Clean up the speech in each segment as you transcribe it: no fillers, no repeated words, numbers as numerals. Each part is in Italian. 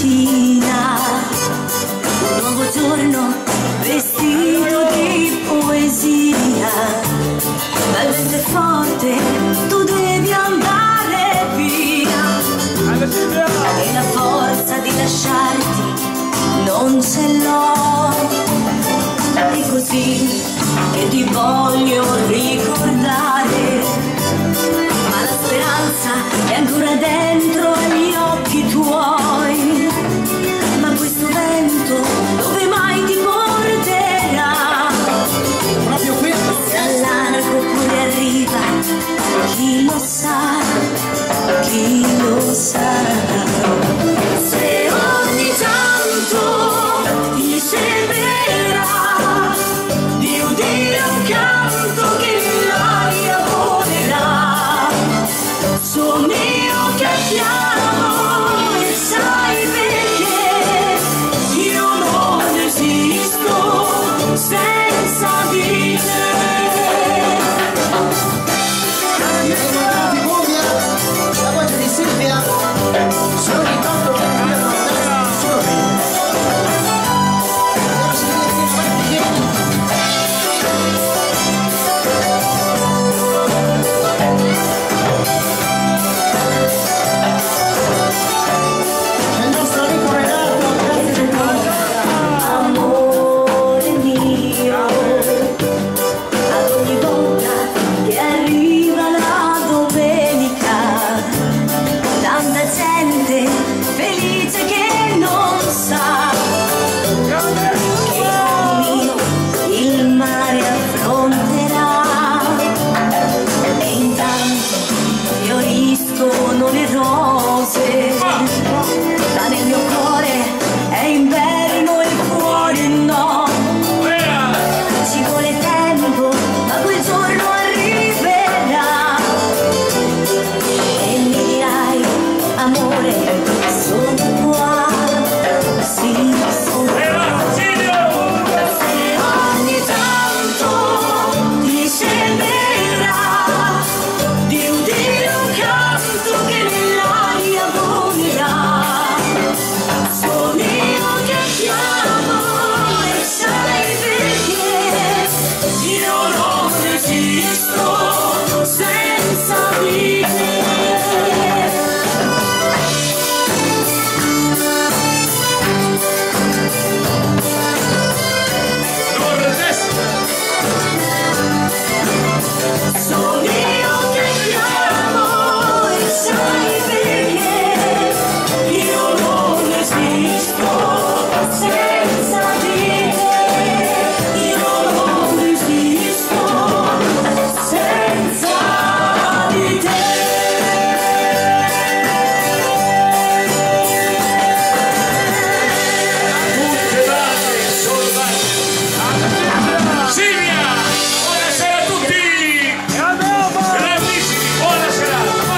mattina, un nuovo giorno vestito di poesia, ma il vento è forte, tu devi andare via e la forza di lasciarti non ce l'ho, è così che ti voglio ricordare, ma la speranza è ancora dentro agli occhi tuoi, ma questo vento dove mai ti porterà? Proprio qui se allarga oppure arriva, chi lo sa, chi lo sa. Se ogni tanto ti sembrerà di udire un canto che nell'aria volerà, sono io che chiamo e sai perché io non esisto senza di te. La voce di Silvia sono ricordo che abbiamo dato istruzioni. Il nostro amico Renato, grazie Amore mio, ad ogni volta che arriva la domenica, tanta gente felice che non sa che io il mare affronterà, e intanto fioriscono le rose, ma nel mio cuore è inverno e fuori no, ci vuole tempo ma quel giorno arriverà e mi dirai amore sono qua, sì sono qua. Se ogni tanto ti sembrerà di udire un canto che nell'aria volerà, sono io che chiamo e sai perché io non esisto senza di te. Sono io che chiamo e sai perché io non esisto senza di te, io non esisto senza di te. Silvia, buonasera a tutti! Grandissimi, buonasera!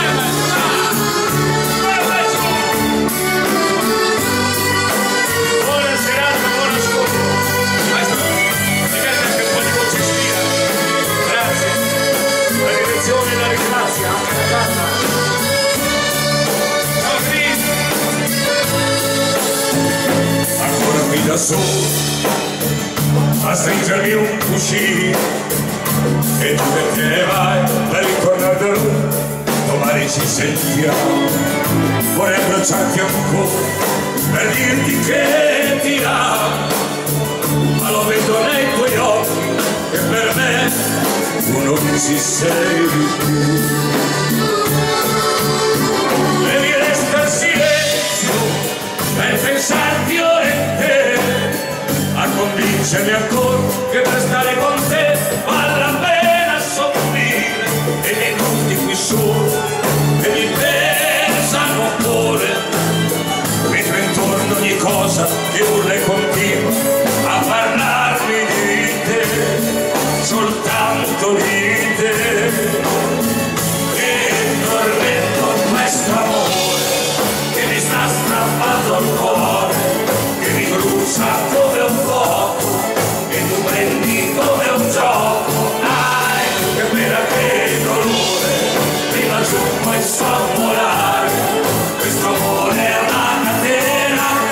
Buona serata, buon ascolto! Maestro, mi mette anche un po' di concessia. Grazie. La direzione la ringrazia, anche la casa. Ciao Cris! Ancora qui da solo a stringermi un cuscino, e tu perché vai per ritornare da lui, domani ci sentiamo, vorrei abbracciarti ancora per dirti che ti amo, ma lo vedo nei tuoi occhi che per me tu non ci sei più, e mi resta il silenzio per pensarti ora in te, a convincermi ancora che per stare con te vale la pena soffrire, e nei notti qui solo che mi pesano a cuore, mentre intorno ogni cosa che urla e continua a parlarmi di te, soltanto di te, e tormento questo amore che mi sta strappando il cuore, che mi brucia come un fuoco, e tu prendi come un gioco, dai, che pena che dolore, prima giù poi so volare, questo amore è una catena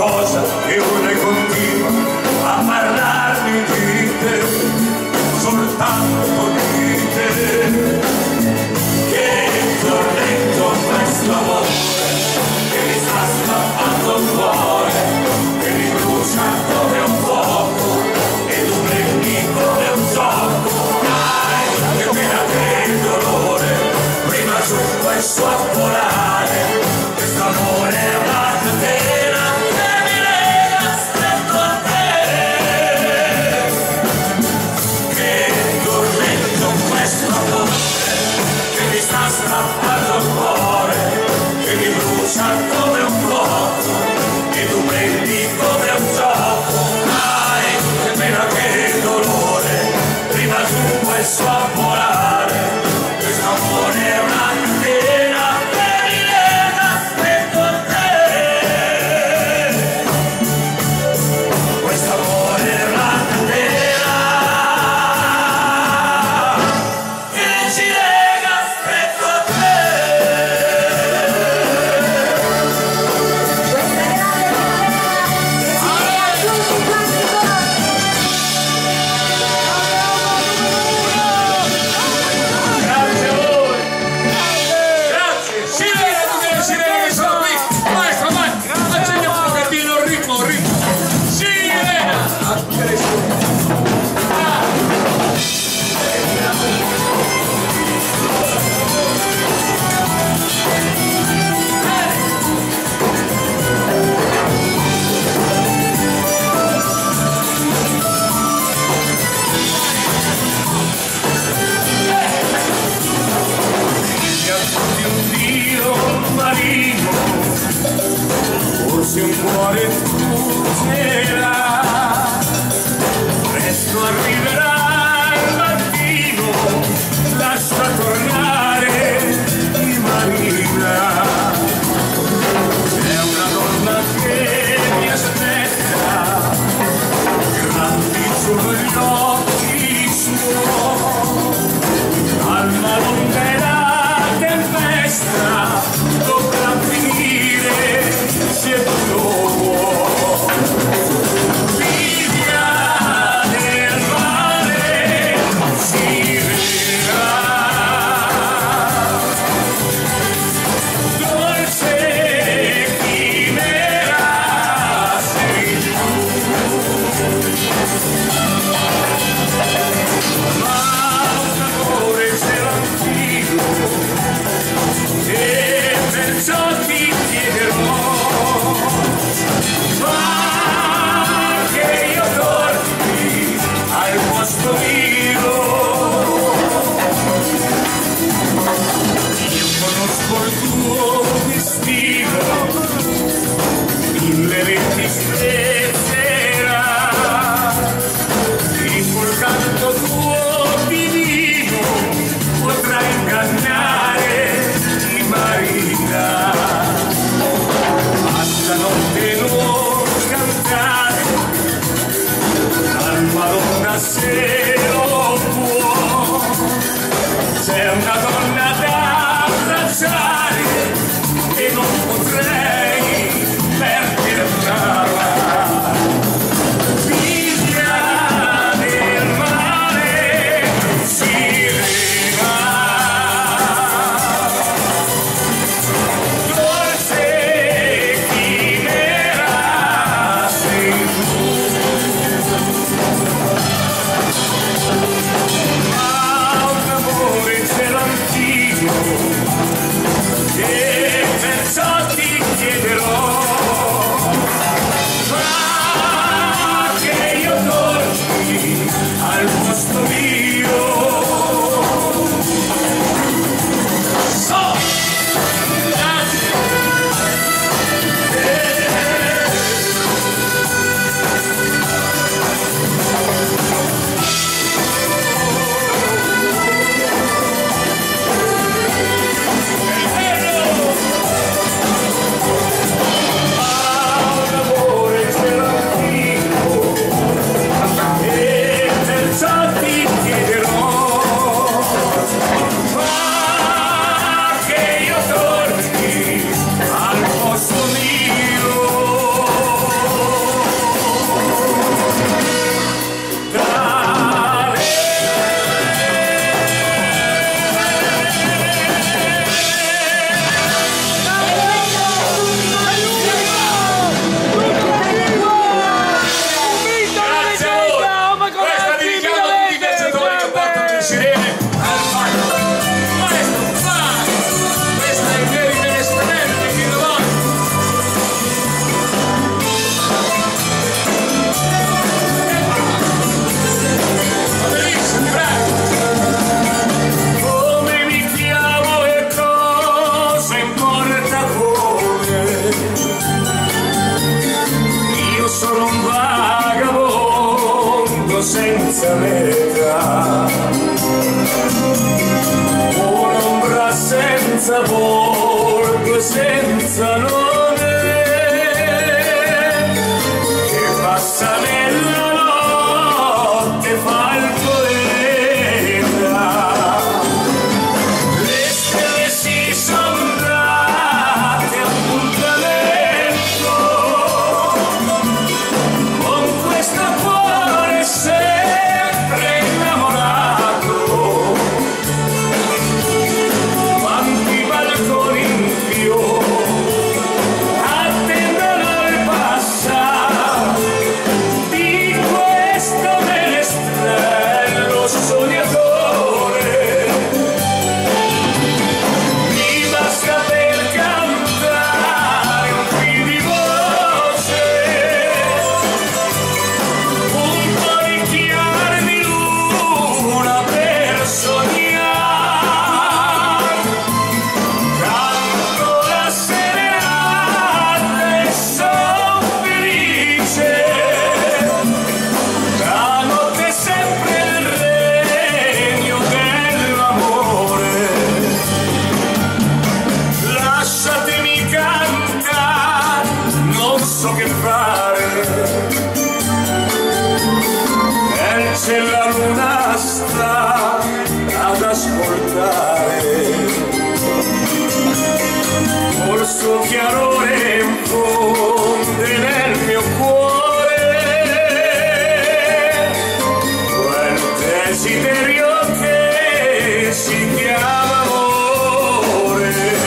cosa che ora continua a parlarmi di te, soltanto di te. Che tormento questo amore che mi sta scappando il cuore, che mi brucia come un fuoco e tu prendi come un gioco. Dai, che pena che il dolore prima su questo a volare. Questo amore è una catena che mi lega stretto a te. Che tormento questo amore che mi sta strappando il cuore, che mi brucia come un fuoco e tu prendi come un gioco. Dai, che pena che il dolore prima su questo a volare. Questo amore è una catena che mi lega stretto a te. Questo amore è una catena che ci lega stretto a te. Questa grande catena che ci lega tutti quanti con Grazie a voi. Grazie. Sirena, tutte le sirene che sono qui. Maestro, vai. Accendiamo un pochettino il ritmo. Sirena. Di un Dio marino, forse un cuore c'era, presto arriverà il mattino, lascia tornare di Marina. C'è una donna che mi aspetta, grandi sono gli occhi suoi, calma lunga e la tempesta dovrà finire se tu lo vuoi. Figlia del mare si vedrà, dolce chimera sei tu, ma un amore c'era antico e perciò ti chiederò, ma che io torni al posto mio. Io conosco il tuo destino, 1020 spezierà, il col canto tuo divino potrà ingannare di Marina. Basta notte non cantare, calma donna se lo può. C'è una donna da abbracciare e non potrei perderla. Figlia del mare sirena, dolce chimera sei tu, ma un amore c'è l'antico senza volto e senza nome, che passa nella notte fa il poeta. Le stelle si son date appuntamento con questo cuore sempre innamorato. Quanti balconi in più attendono il passare di questo menestrello sognatore. Mi basta per cantare un fil di voce, un po' di chiare di luna per sognare. Canto la serenata e son felice, la notte è sempre il regno dell'amore. Lasciatemi cantare, non so che fare, e se la luna sta ad ascoltare col suo chiarore infonde nel mio cuore quel desiderio che si chiama amore.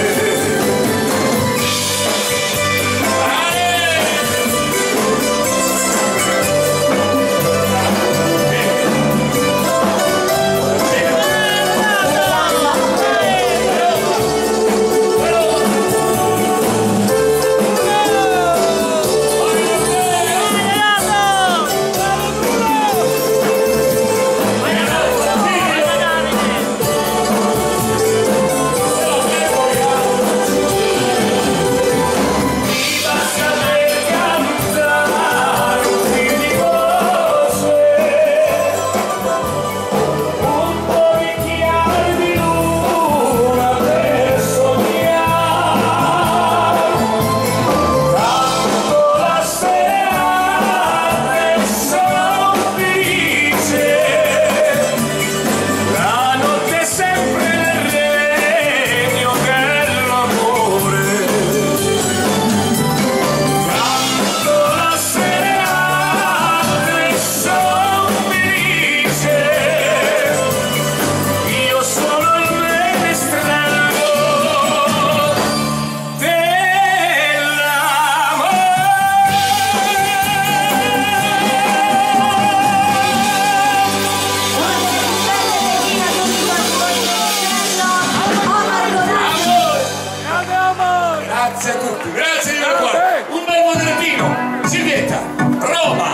Grazie a tutti, grazie di cuore. Un bel modernino, Silvietta, Roma,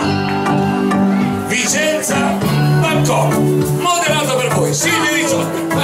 Vicenza, Bangkok, moderato per voi, Silvia Ricciotti.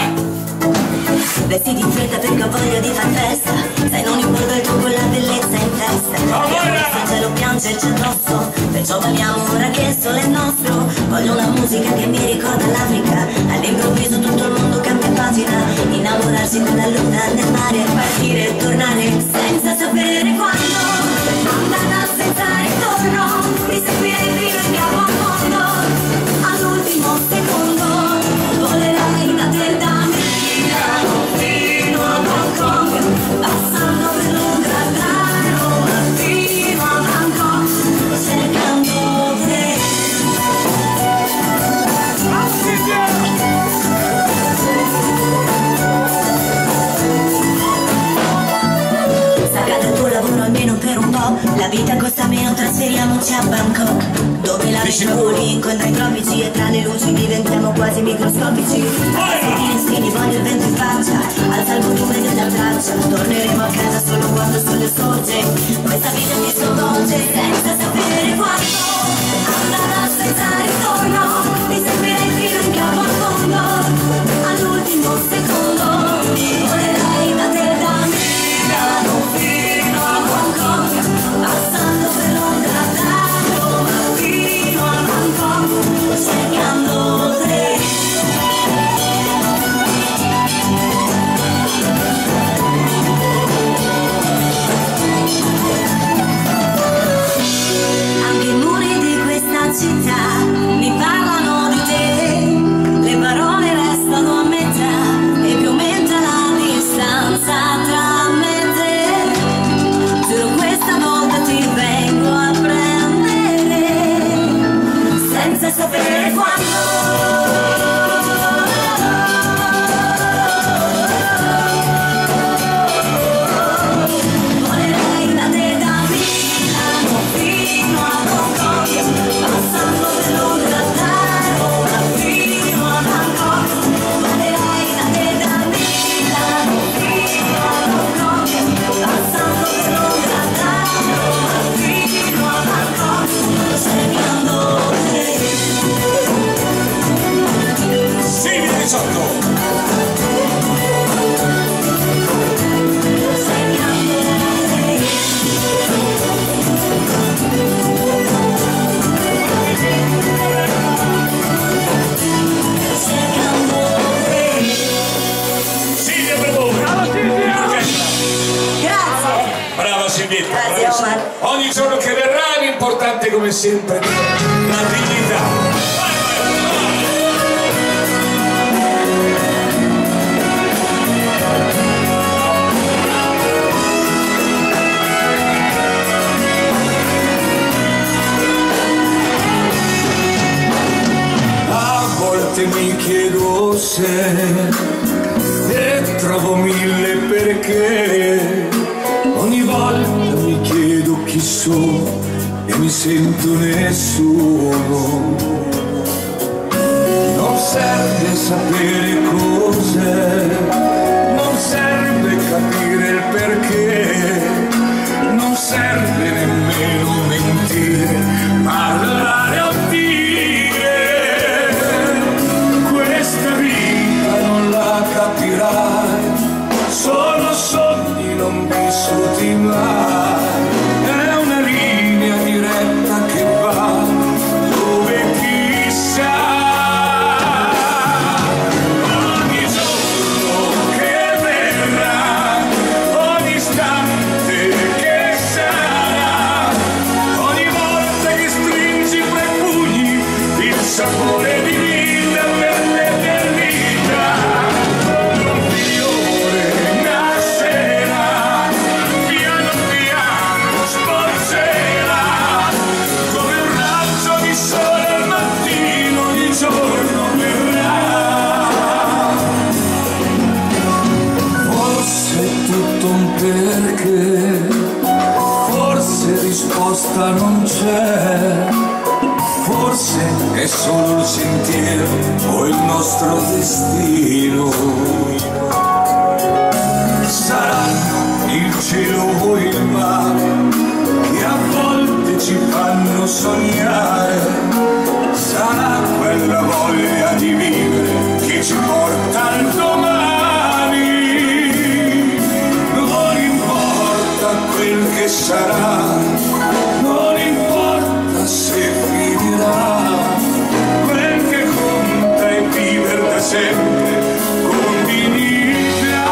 Vestiti in fretta perché ho voglia di far festa, sai non importa il tuo con la bellezza in testa. Il cielo piangerci addosso, perciò balliamo ora che il sole è nostro. Voglio una musica che mi ricorda l'Africa, all'improvviso tutto il mondo cambia pagina. Innamorarsi con la luna nel mare, partire e tornare senza sapere quando. Andata senza ritorno, mi seguirei fino in capo al mondo. All'ultimo secondo, volerai da te da Milano fino a Bangkok, passando per Londra da Roma fino a Bangkok, cercando te. Staccato il tuo lavoro almeno per un po', la vita costa meno, trasferiamoci a Bangkok, dove la metropoli incontra i tropici e tra le luci diventiamo quasi microscopici. Sentini, voglio il vento in faccia, alza il volume della traccia, torneremo a casa solo quando il sole sorge. Questa vita mi sconvolge senza sapere quando. Andata senza ritorno, mi seguirei fino in capo al mondo. All'ultimo secondo, volerai da te da Milano fino a Bangkok, passando per Londra da Roma fino a Bangkok, cercando te. giorno che verrà, l'importante come sempre la dignità. Mi chiedo se e trovo mille perché, ogni volta mi chiedo chi sono e mi sento nessuno. Non serve sapere cos'è, non serve capire il perché, non serve nemmeno mentire, parlare o dire. Capirai, sono sogni non vissuti mai, è una linea diretta che va dove chissà. Ogni giorno che verrà, ogni istante che sarà, ogni volta che stringi fra i pugni il sapore di vita per l'eternità. Perché forse risposta non c'è, forse è solo il sentiero o il nostro destino. Saranno il cielo o il mare che a volte ci fanno sognare, sarà quella voglia di vivere che ci porta al domani. Quel che sarà, non importa se finirà, quel che conta è vivere da sempre con dignità.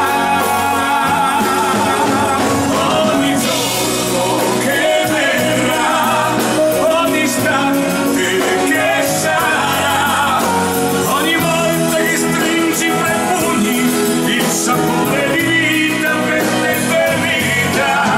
Ogni giorno che verrà, ogni istante che sarà, ogni volta che stringi fra i pugni il sapore di vita per l'eternità.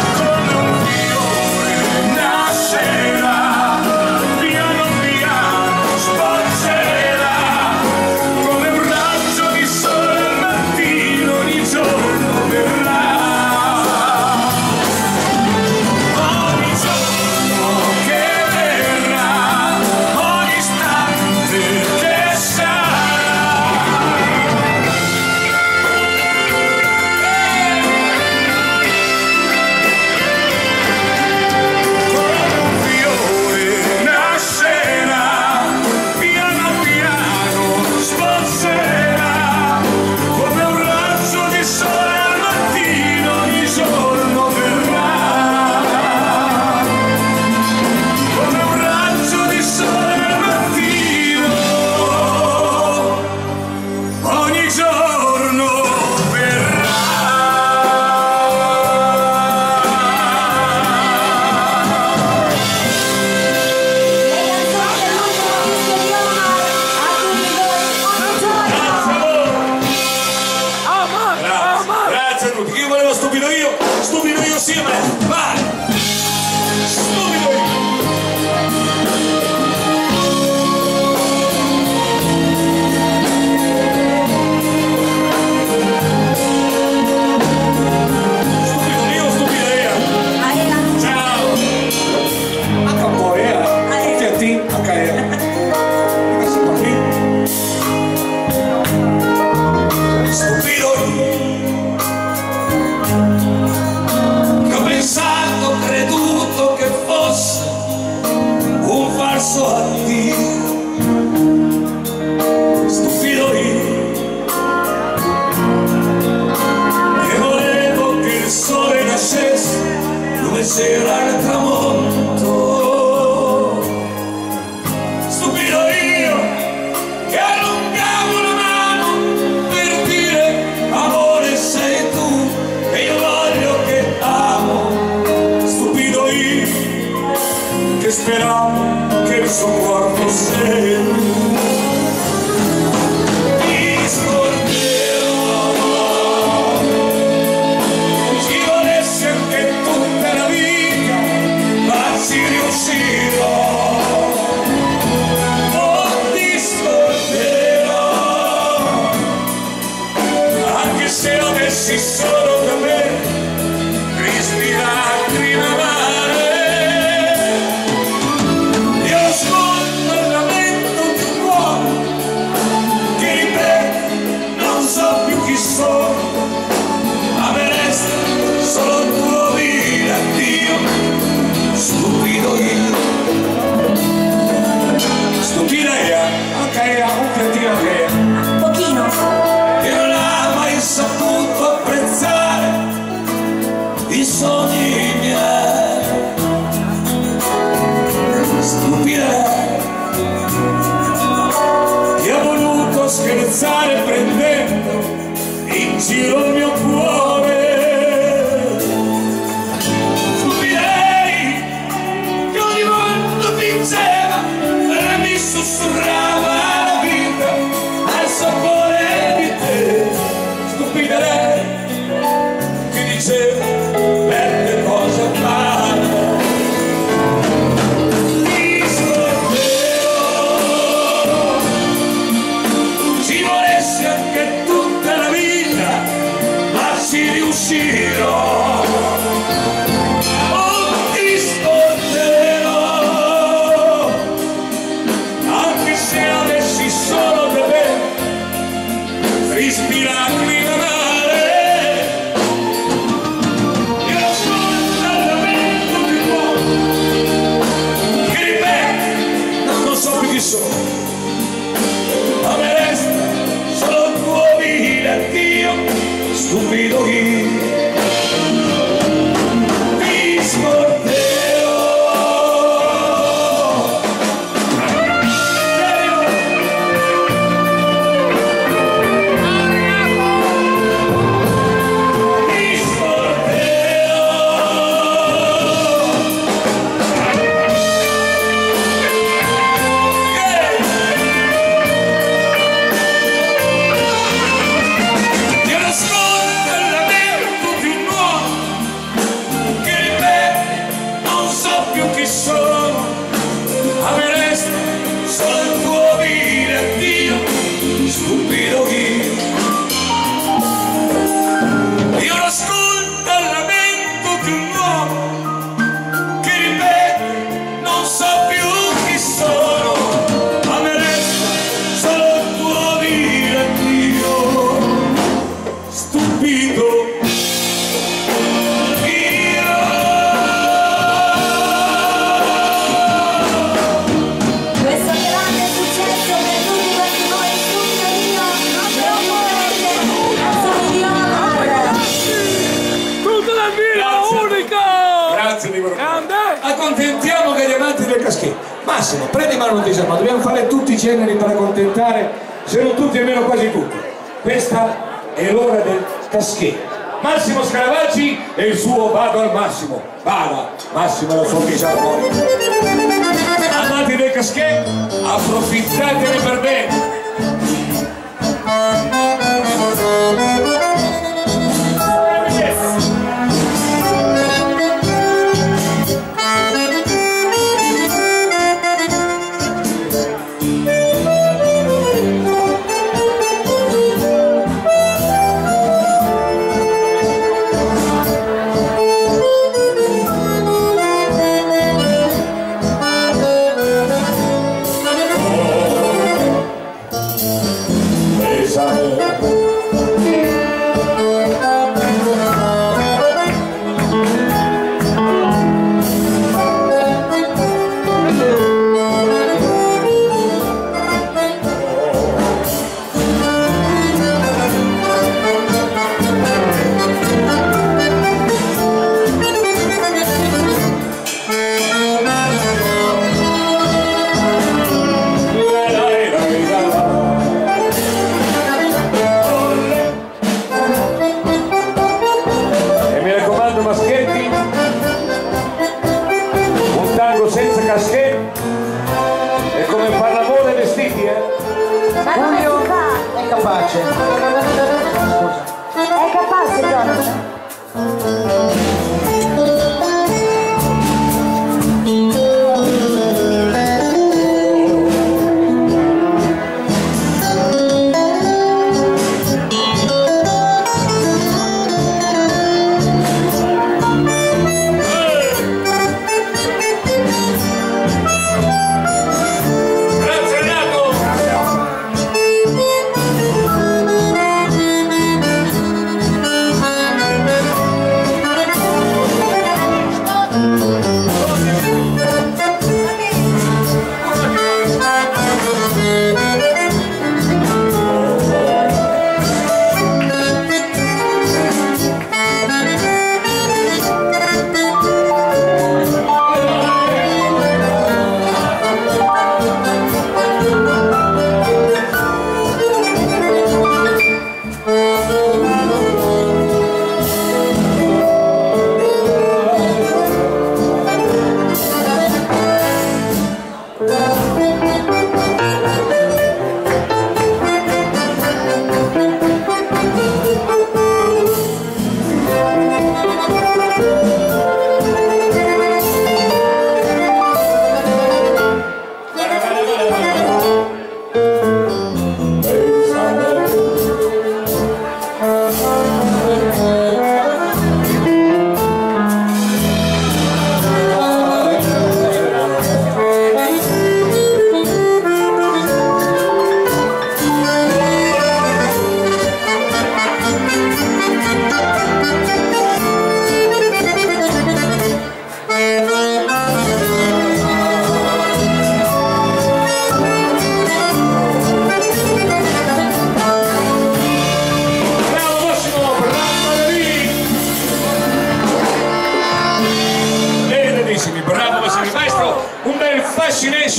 Stupido io sì, vai! Stupido io! Stupido io che volevo che il sole nascesse dove c'era il tramonto. Stupido io che allungavo la mano per dire amore sei tu e io voglio che amo. Stupido io se avessi solo da me tristi lacrime amare. Io ascolto il lamento di un uomo che ripete non so più chi sono, a me resta solo il tuo dire addio, stupido io. Stupida io, anche un cretino che Pochino. io non ho mai saputo apprezzare i sogni miei. Stupida che ho voluto scherzare prendendo in giro il mio cuore. Stupirei che ogni volta vinceva e mi sussurrava la vita al sapore di te. Stupida lei che diceva per che cosa parla. Ti scorderò, ci volesse anche tutta la vita, ma ci riuscirò. Oh, ti scorderò, anche se avessi solo da me tristi lacrime amare. Io ascolto il lamento di un uomo che ripete non so più chi sono, a me resta solo il tuo dire addio, stupido io. Ti scorderò. Ti scorderò. Io ascolto il lamento di un uomo che ripete non so più chi sono, a me resta solo il tuo dire addio, stupido io. Io ascolto il lamento di un uomo che ripete non so più chi sono, a me resta solo il tuo dire addio, stupido io. Questo grande successo per tutti quanti voi, stupido io, non volete, sono di amore. Tutta la vita unica! Grazie di Grande! Accontentiamo che gli amanti del caschetto. Massimo, prendi mano un disegno, ma dobbiamo fare tutti i generi per accontentare, se non tutti almeno quasi tutti. Questa è l'ora del caschetto. Massimo Scaravaggi e il suo Vado al Massimo. Vada, Massimo e la sua fisarmonica. Amanti del caschetto, approfittatene per bene.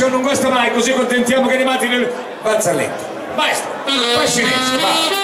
show non guasta mai, così contentiamo che animati nel balzalletto. Maestro, fai silenzio, va.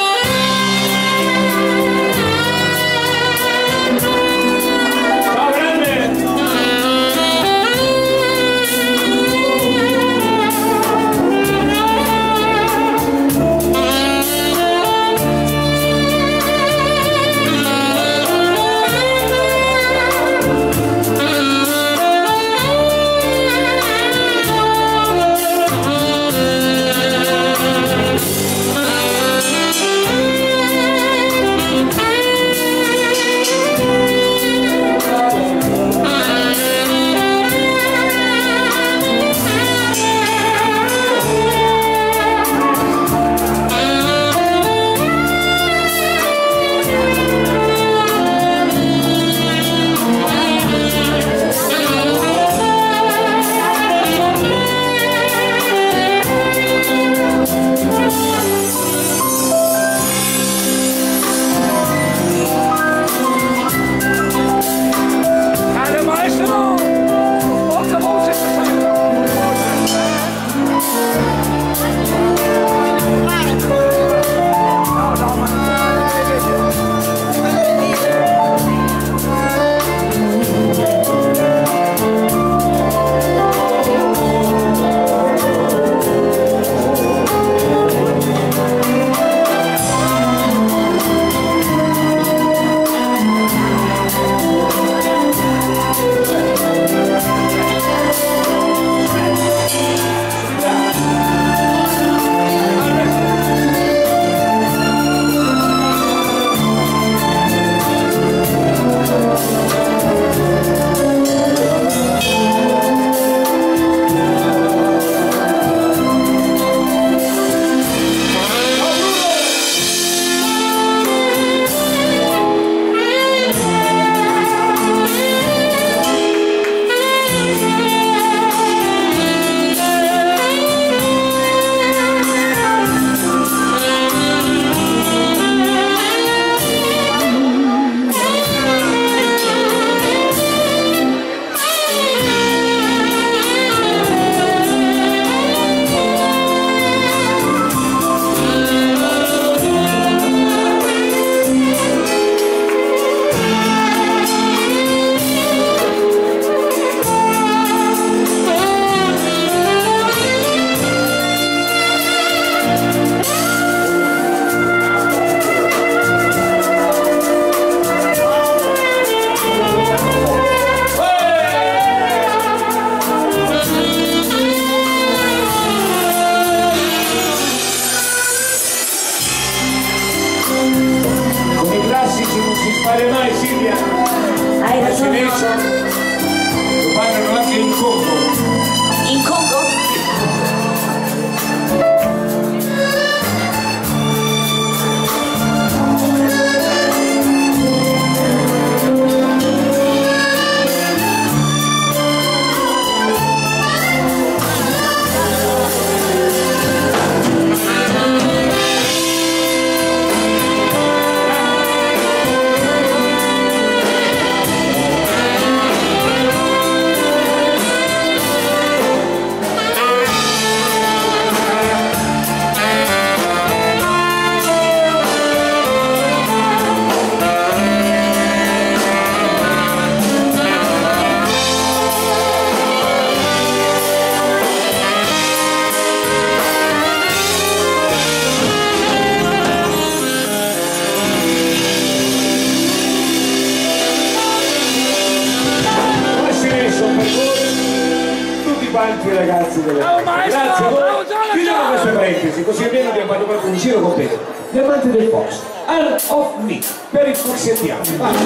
quanti ragazzi delle grazie a voi. Chiudiamo queste parentesi, così almeno abbiamo fatto proprio un giro completo. Gli amanti del Fox, Art of Me, per il Foxiettiano.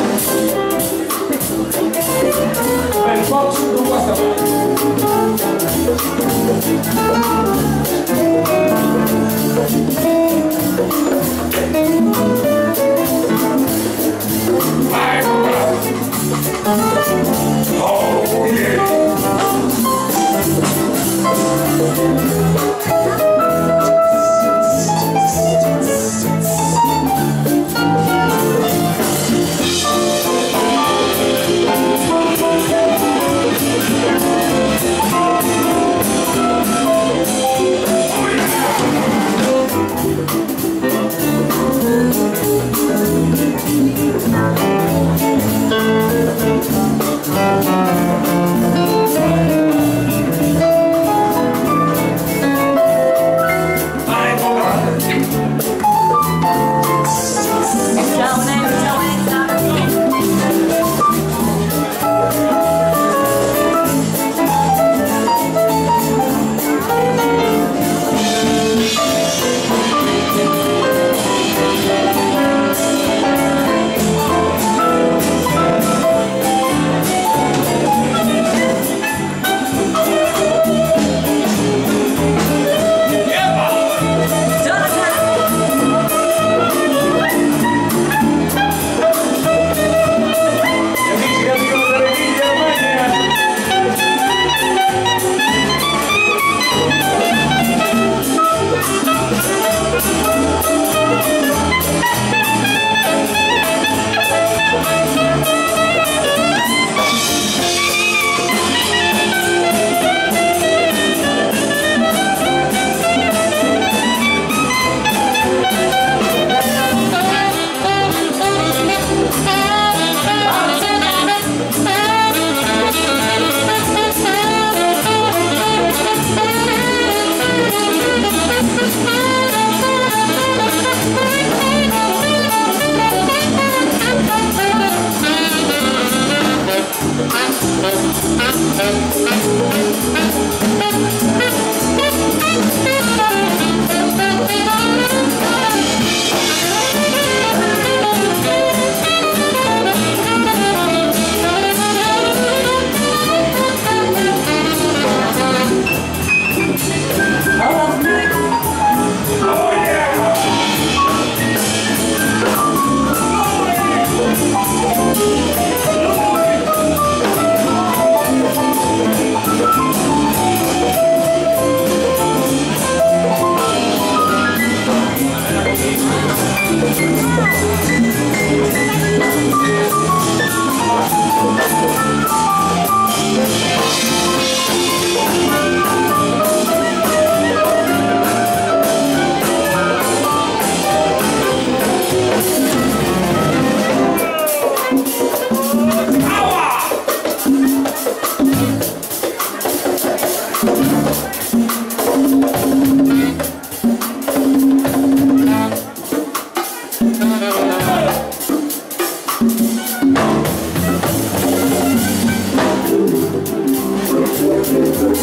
Per il Fox non basta Oh yeah.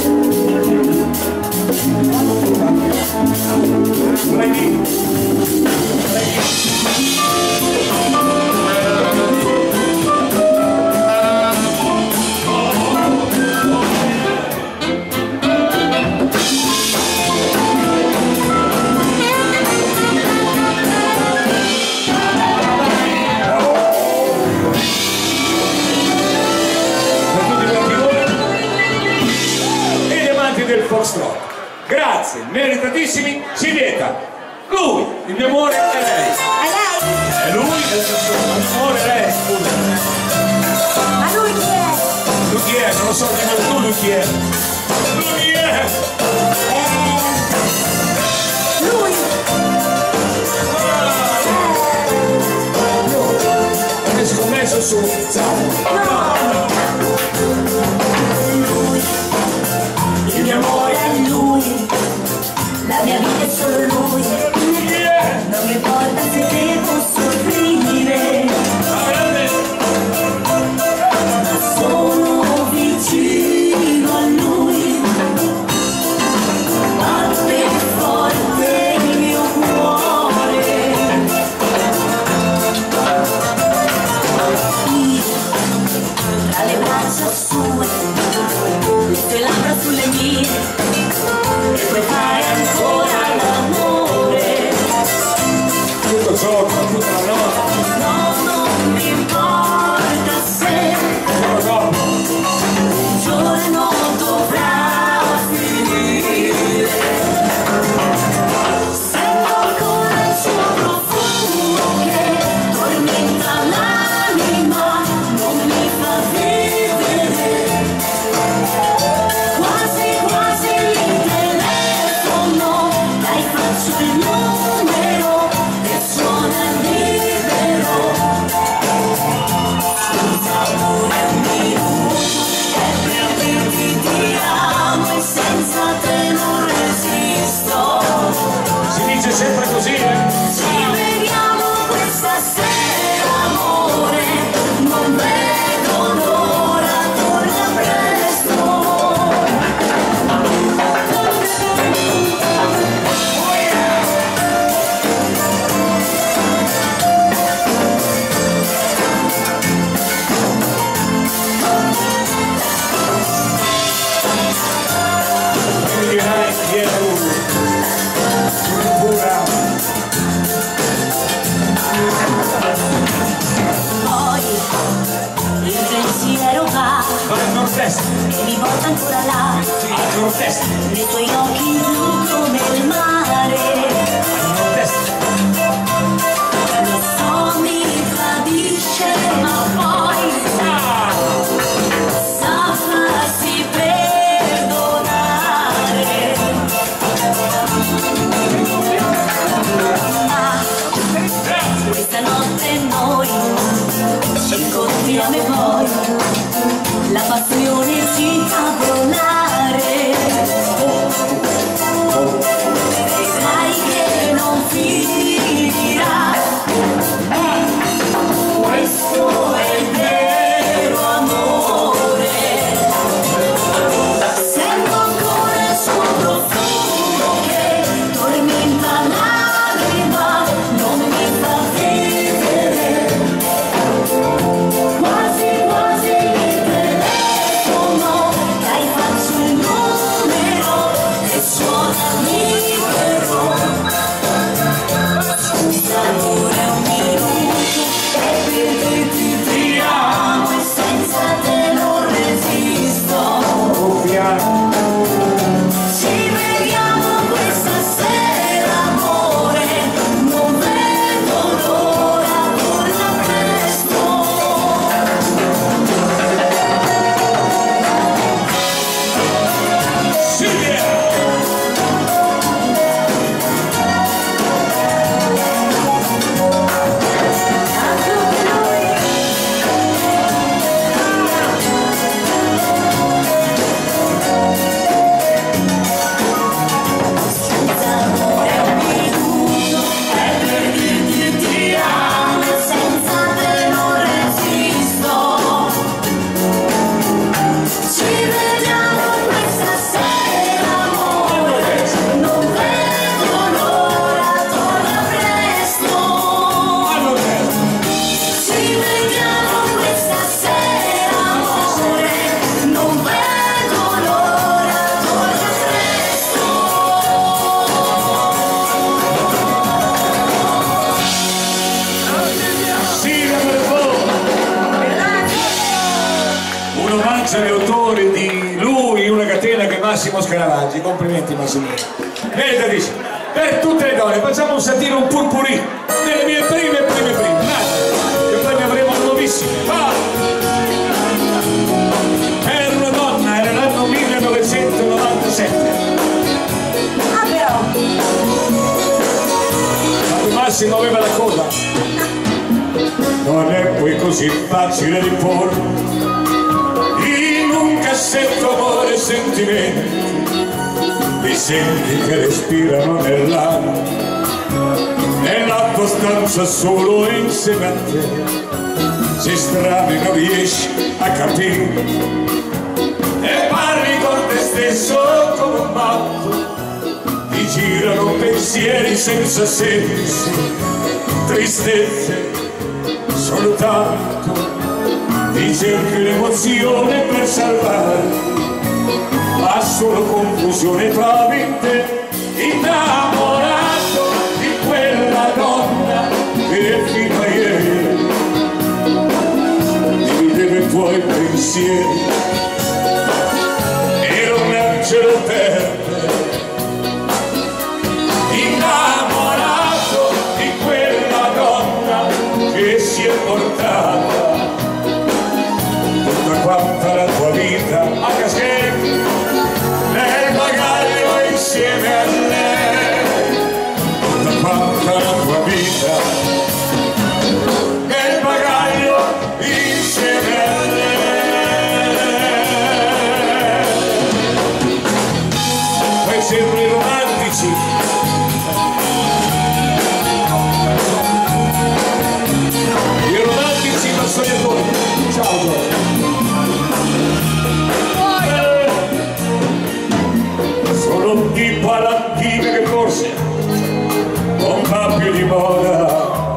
Grazie, meritatissimi, si vieta. Lui, il mio amore è lei. È lui, il mio amore è lei, scusa. Ma lui chi è? Lui chi è? Non lo so nemmeno tu, lui chi è? Lui chi è? Lui! Ho scommesso su. No! Lui, il mio amore è lui, la mia vita è solo lui, non mi importa se devo soffrire, ma sono vicino a lui, batte forte il mio cuore, io tra le braccia sue, le tue labbra sulle mie, e poi fai ancora l'amore. Tutto giorno, tutta la notte. No, non mi importa se un giorno dovrà finire. Sento ancora il suo profumo che tormenta l'anima, non mi fa vivere. Quasi quasi il telefono, dai faccio il numero e suona libero. Scusa amore un minuto, è per dirti ti amo e senza te non resisto. Si dice sempre così, Ci vediamo questa sera amore, non vedo l'ora, torna presto. Quindi dirai chi è lui. Pura. Poi il pensiero va Va al nord-est, e mi porta ancora là, al nord-est, nei tuoi occhi blu come il mare. al nord-est. Lo so mi tradisce ma poi sa farsi perdonare. Ma questa notte noi ci incontriamo e poi la passione ci fa volare. Vedrai che non finirà. Questo è il vero amore. Sento ancora il suo profumo che tormenta l'anima, non mi fa vivere. Quasi quasi il telefono, dai faccio sono gli autori di Lui, una catena che è Massimo Scaravaggi. Complimenti Massimo. Neda dice, per tutte le donne facciamo un satiro, un purpurì delle mie prime. Che poi ne avremo nuovissime. Per una donna era l'anno 1997. Ah però! Massimo aveva la coda. Non è poi così facile di porre in un cassetto amore e sentimenti, i senti che respirano nell'aria, nella tua stanza solo insieme a te, sei strano e non riesci a capire e parli con te stesso come un matto. Ti girano pensieri senza senso, tristezze soltanto, ti cerchi l'emozione per salvare, ma solo confusione trovi in te, innamorato di quella donna che fino a ieri divideva i tuoi pensieri, era un angelo per te. Innamorato di quella donna che si è portata tutta quanta la tua vita a caschetto nel bagaglio insieme a lei, tutta quanta la tua vita nel bagaglio insieme a lei. Poi sempre romantici. Ciao sono un tipo all'antica che forse non va più di moda,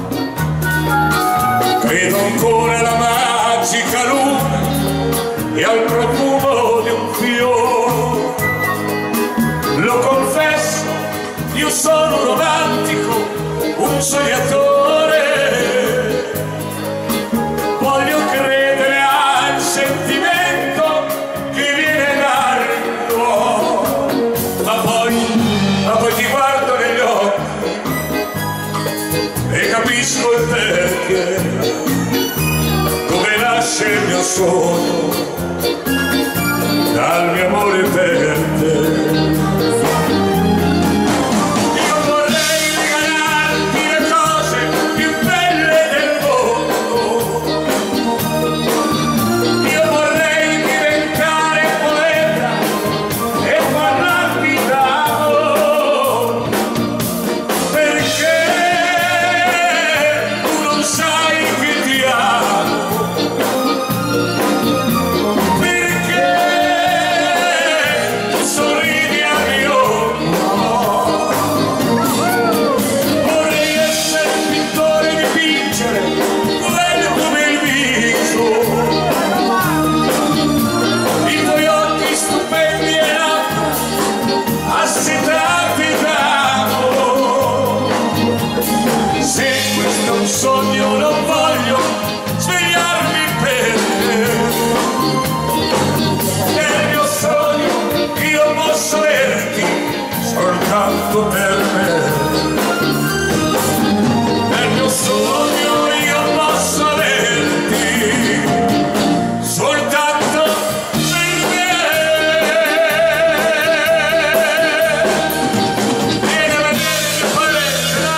credo ancora alla magica luna e al profumo di un fiore, lo confesso, io sono un romantico, un sognatore. Capisco il perché, come nasce il mio sogno, dal mio amore per te. Io vorrei regalarti le cose più belle del mondo, io vorrei diventare poeta e parlarti d'amore, perché sai che ti amo, perché tu sorridi al mio cuore. Vorrei essere un pittore e dipingere quello come il viso, i tuoi occhi stupendi e labbra assetati d'amore. Se questo è un sogno non voglio svegliarmi per te, nel mio sogno io posso averti soltanto per me, nel mio sogno io posso averti soltanto per me. Vieni a vedere che palestra.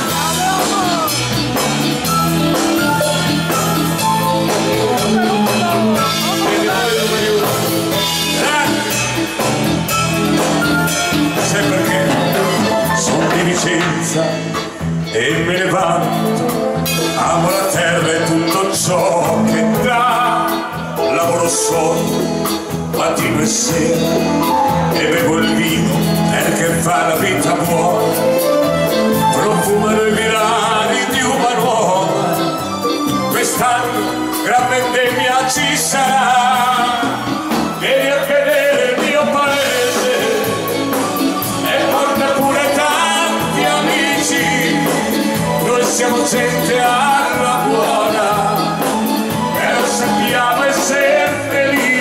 Sai perché sono di Vicenza e me ne vanto, amo la terra e tutto ciò che dà, lavoro solo mattino e sera e bevo il vino perché fa la vita buona, profumano i virali di uva nuova, quest'anno gran vendemmia ci sarà, vieni a vedere il mio paese e porta pure tanti amici, noi siamo gente alla buona e lo sappiamo essere felici.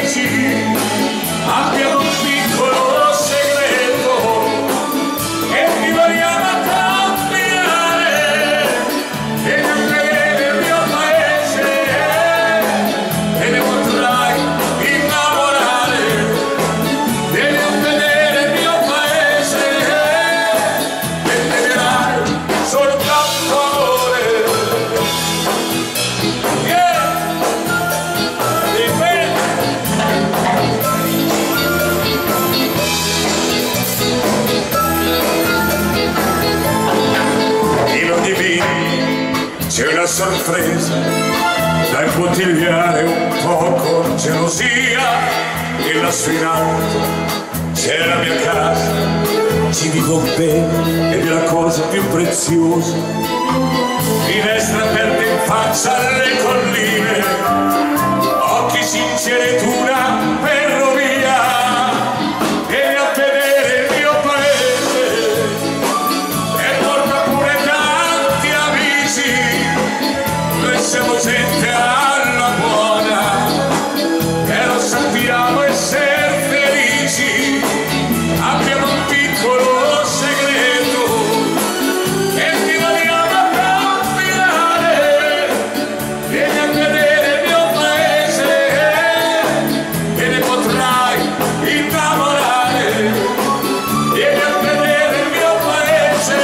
c'è una sorpresa da imbottigliare un po' con gelosia, e lassù in alto c'è la mia casa, ci vivo bene ed è la cosa più preziosa. Finestre aperte in faccia alle colline, occhi sinceri ed una ferrovia, vieni a vedere il mio paese e porta pure tanti amici, noi siamo gente alla buona e lo sappiamo essere felici, abbiamo un piccolo segreto e ti vogliamo confinare, vieni a vedere il mio paese e ne potrai innamorare, vieni a vedere il mio paese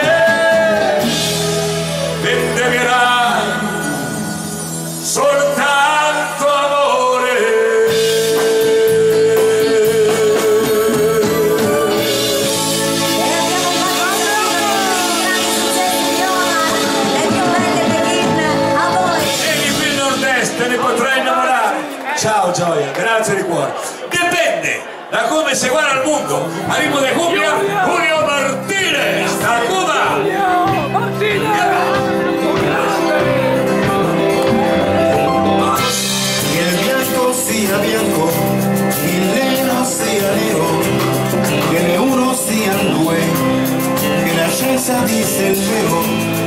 e devierai soltanto amore. Vieni qui in nord-est, te ne potrai innamorare. Ciao Gioia, grazie di cuore. Dipende da come si guarda al mondo. Arrivo de Cumbia, Julio Martínez, a Cuba. Que el blanco sea blanco, il nero sia nero, que ne uno siano due, che la scienza dice il vero,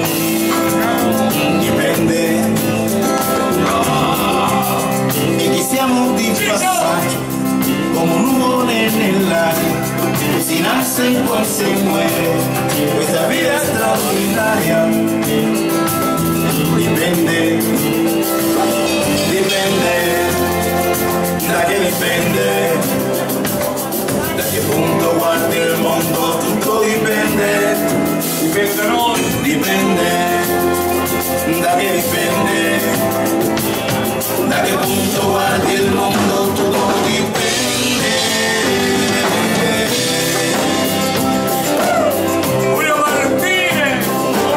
dipende, e chi siamo di passare, come un nuvole nell'aria, si nasce e poi si muore, questa vita straordinaria, dipende. Dipende, da che dipende, da che punto guardi il mondo, tutto dipende, dipende da noi, dipende, da che dipende, da che punto guardi il mondo, tutto dipende. Julio Martínez.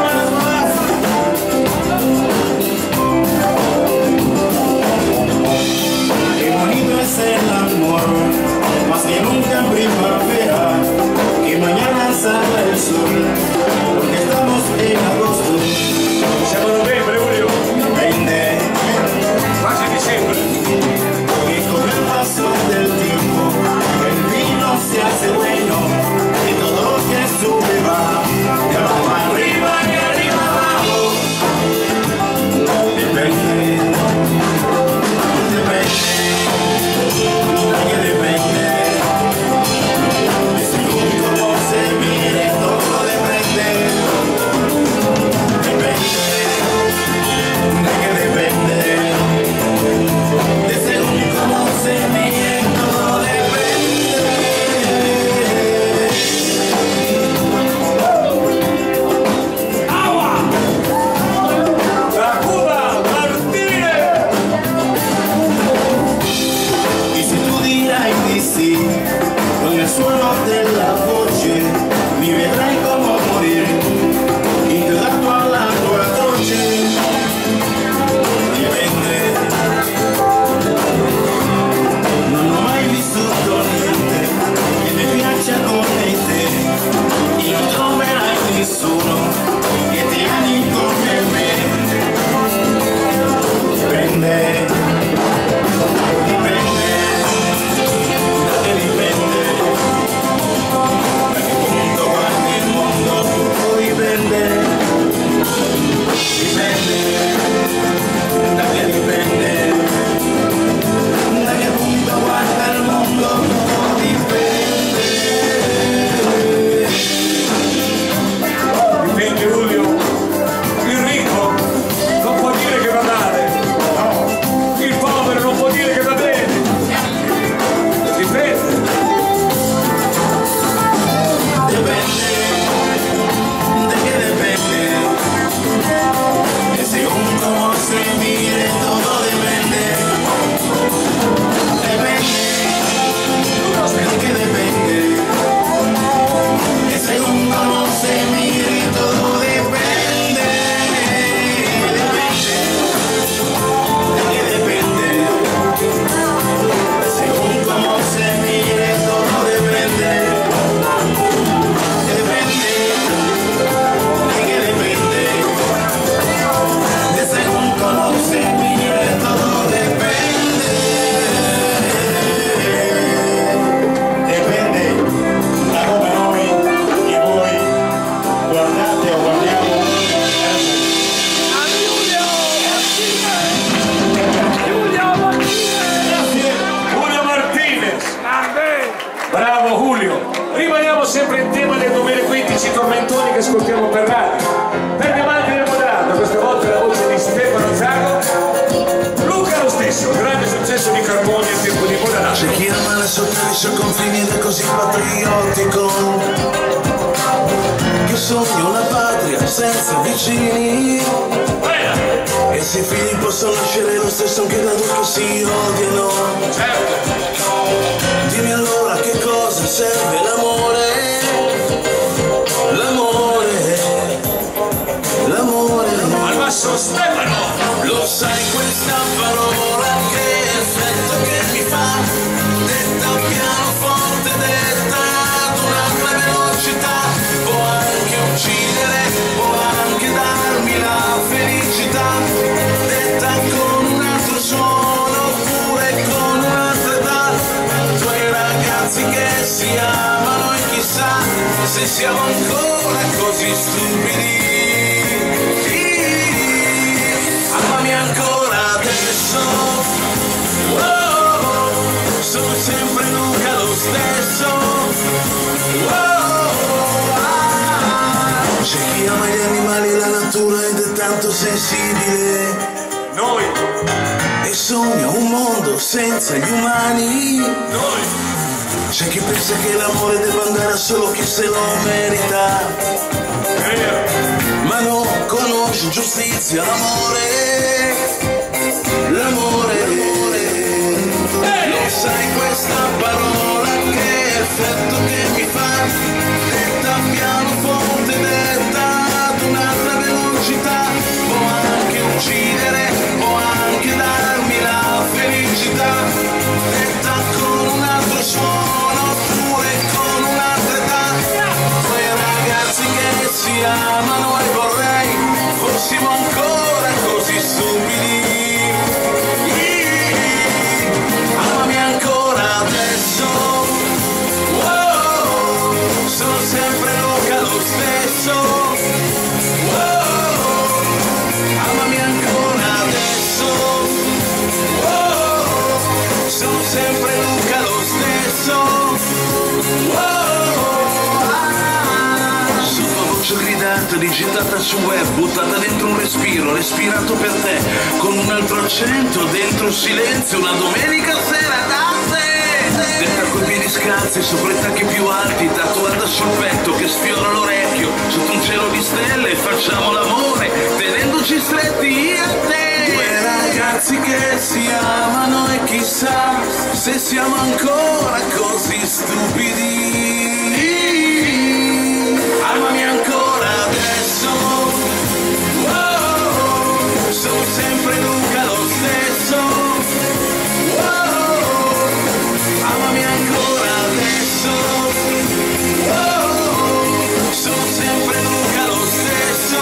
Qué bonito es el amor, más que nunca en primavera, que mañana salga el sol, porque estamos en agosto. Siamo a novembre, Julio. ascoltiamo per radio, per gli amanti del moderno, questa volta la voce di Stefano Zago. Luca lo stesso, grande successo di Carboni al tempo di Modena. C'è chi ama la sotterra sui confini ed è così patriottico, che sogna una patria senza vicini, e se i figli possono nascere lo stesso anche da due che si odiano. Dimmi allora che cosa serve l'amore, l'amore, l'amore. Al basso Stefano! Lo sai questa parola che effetto che mi fa, detta pianoforte, detta ad un'altra velocità, può anche uccidere, può anche darmi la felicità, detta con un altro suono oppure con un'altra età. Due ragazzi che si amano e chissà se siamo ancora così stupidi. Amami ancora adesso, oh, sono sempre Luca lo stesso, oh, c'è chi ama gli animali e la natura ed è tanto sensibile, Noi, e sogna un mondo senza gli umani. noi, C'è chi pensa che l'amore debba andare a solo chi se lo merita, ma non conosce giustizia l'amore, l'amore. Lo sai questa parola che effetto che mi fa, detta pianoforte, detta ad un'altra velocità, può anche uccidere, può anche darmi la felicità, detta con un altro suono oppure con un'altra età. Due ragazzi che si amano e vorrei fossimo ancora così stupidi. Amami ancora adesso, wow, sono sempre Luca lo stesso, wow, amami ancora adesso, wow, sono sempre Luca lo stesso, sottovoce gridante, digitata su web, buttata dentro un respiro, respirato per te, con un altro accento, dentro un silenzio, una domenica sera da te. Detta coi piedi scalzi, sopra i tacchi più alti, tatuata sul petto che sfiora l'orecchio, sotto un cielo di stelle facciamo l'amore, tenendoci stretti io e te. Due ragazzi che si amano e chissà se siamo ancora così stupidi. Amami ancora adesso, wow, sono sempre Luca lo stesso, wow, amami ancora adesso, wow, sono sempre Luca lo stesso,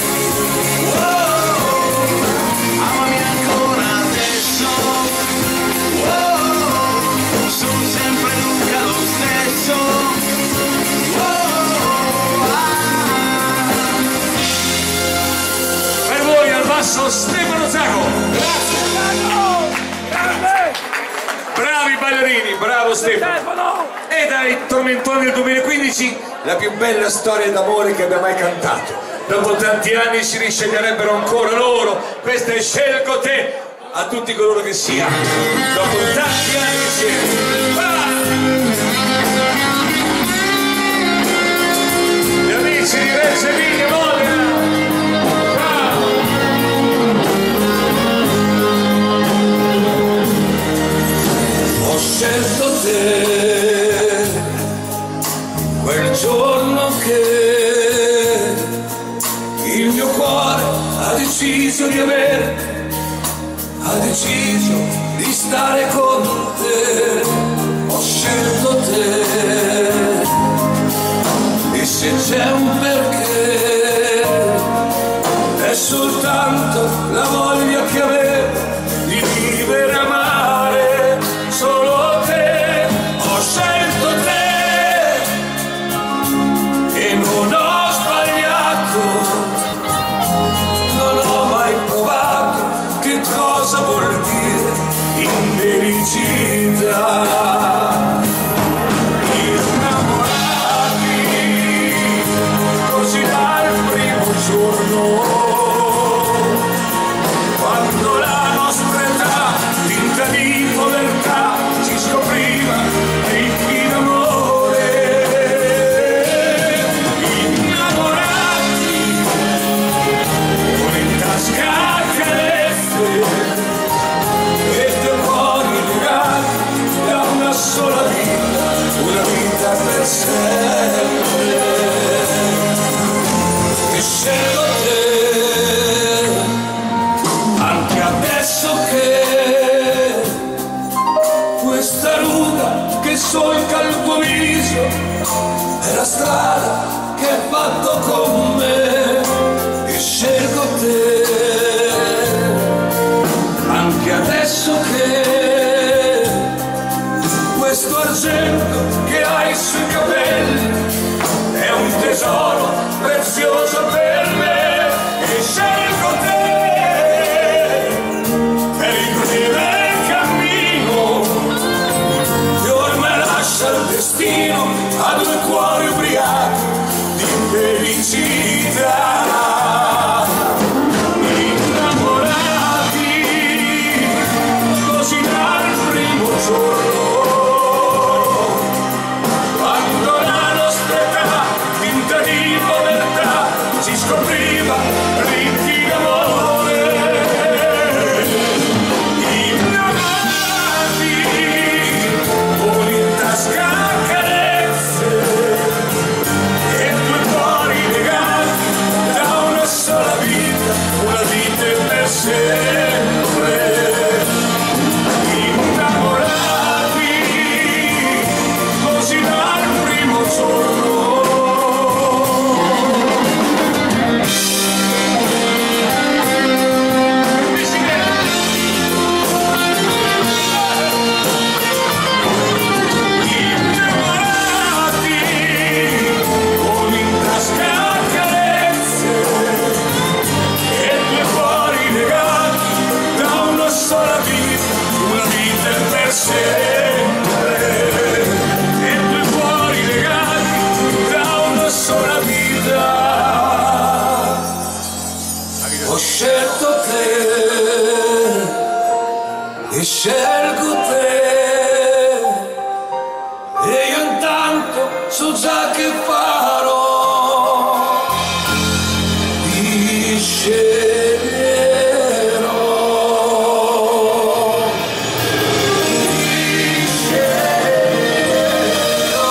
wow, amami ancora adesso, wow, sono sempre Luca lo stesso, wow. per voi al basso Stefano Zago. Grazie, Stefano! Grande! Bravi ballerini, bravo Stefano. Stefano! E dai tormentoni del 2015 la più bella storia d'amore che abbia mai cantato. Dopo tanti anni si risceglierebbero ancora loro. Questa è Scelgo te a tutti coloro che siano. Dopo tanti anni insieme. Gli amici di Reggio Emilia Modena. Ho scelto te quel giorno che il mio cuore ha deciso di avere, ha deciso di stare con te. Ho scelto te e se c'è un perché è soltanto la voglia che avevo di vivere e amare solo te. Ho scelto te e non ho sbagliato, non ho mai provato che cosa vuol dire infelicità. Innamorati così da è la strada che hai fatto con me e scelgo te. Anche adesso che questo argento che hai sui capelli è un tesoro prezioso per me e scelgo te per il breve cammino che ormai lascia il destino a due cuori ubriachi di felicità. Ho scelto te e scelgo te e io intanto so già che farò, ti sceglierò, ti sceglierò.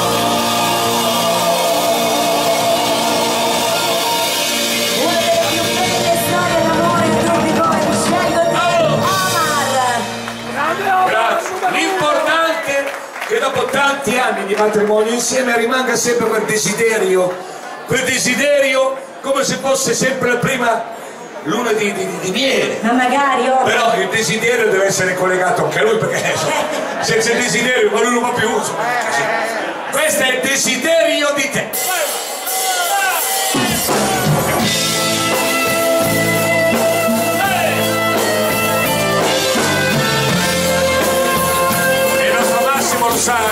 Una delle più belle storie d'amore in gruppi come Ti scelgo te, Omar. Grazie. L'importante è che dopo tanti anni di matrimonio insieme rimanga sempre quel desiderio come se fosse sempre la prima luna di miele. Ma magari, Omar. Però il desiderio deve essere collegato anche a lui, perché senza il desiderio ma lui non va più. Questo è il desiderio di te. E il nostro Massimo lo sa,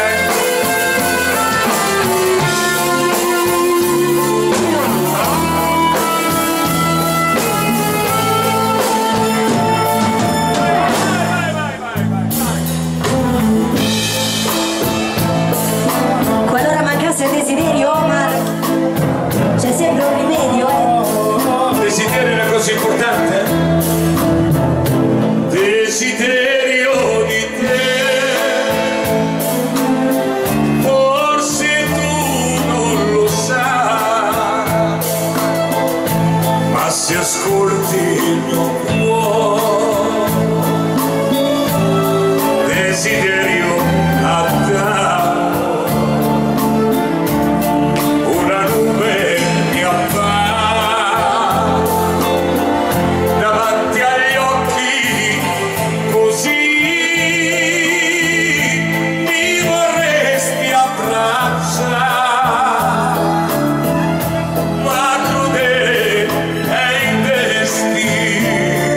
Qualora mancasse il desiderio, Omar, c'è sempre un rimedio, Il desiderio è una cosa importante, Desiderio di te, forse tu non lo sai, ma se ascolti il mio cuore, desiderio addosso, una nube mi appare davanti agli occhi, così mi vorresti abbracciare, ma crudele è il destino.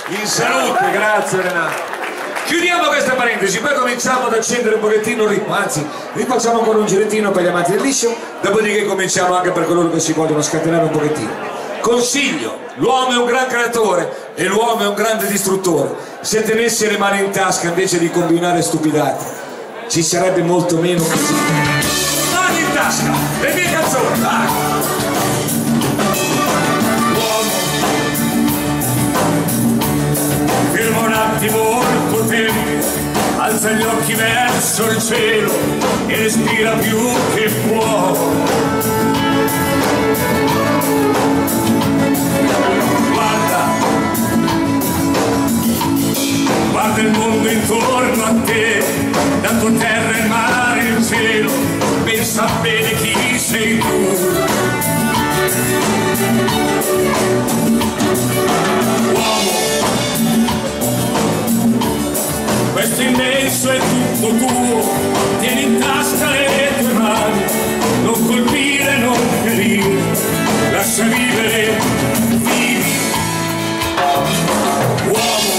In salute, grazie Renato. Chiudiamo questa parentesi, poi cominciamo ad accendere un pochettino il ritmo, anzi rifacciamo ancora un girettino per gli amanti del liscio, dopodiché cominciamo anche per coloro che si vogliono scatenare un pochettino. Consiglio, l'uomo è un gran creatore e l'uomo è un grande distruttore. Se tenesse le mani in tasca invece di combinare stupidate, ci sarebbe molto meno così. Mani in tasca, le mie canzoni, vai! Ferma un attimo il tuo tempo, alza gli occhi verso il cielo e respira più che può. Guarda il mondo intorno a te, dato terra e mare e il cielo, pensa bene chi sei tu. Uomo, questo immenso è tutto tuo, tieni in tasca le tue mani, non colpire, non ferire, lascia vivere, vivi. Uomo,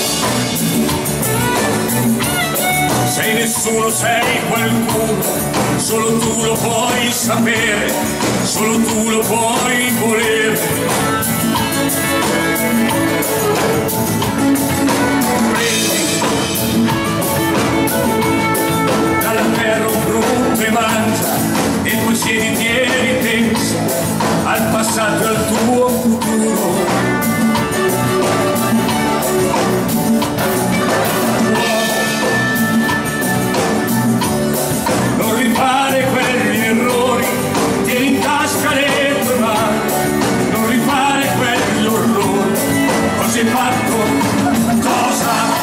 sei nessuno, sei qualcuno, solo tu lo puoi sapere, solo tu lo puoi volere. Dalla terra un frutto e mangia, e poi siediti e ripensa al passato e al tuo futuro. Non rifare quegli errori, tieni in tasca le tue mani, non rifare quegli orrori, cosa hai fatto, cosa?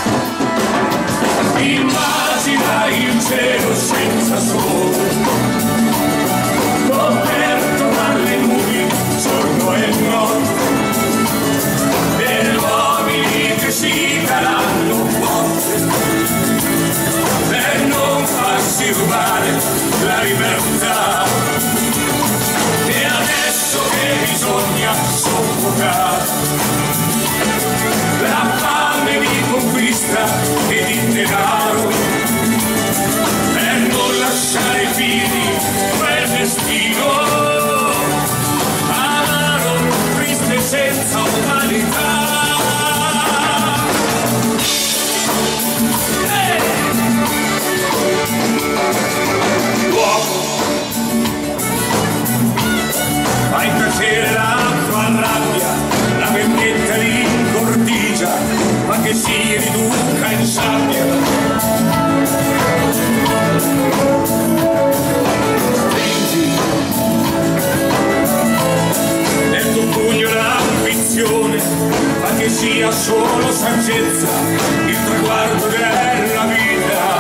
Immagina il cielo senza sole, coperto dalle nubi, giorno e notte, e uomini che si daranno forte per non farsi rubare la libertà. E adesso che bisogna soffocare la fame di conquista e di denaro, per non lasciare i figli quel destino amaro, triste, senza umanità. Fai tacere la tua rabbia, la vendetta li incortigia, ma che si riduca in sabbia. Stringi nel tuo pugno l'ambizione, ma che sia solo saggezza il traguardo della vita.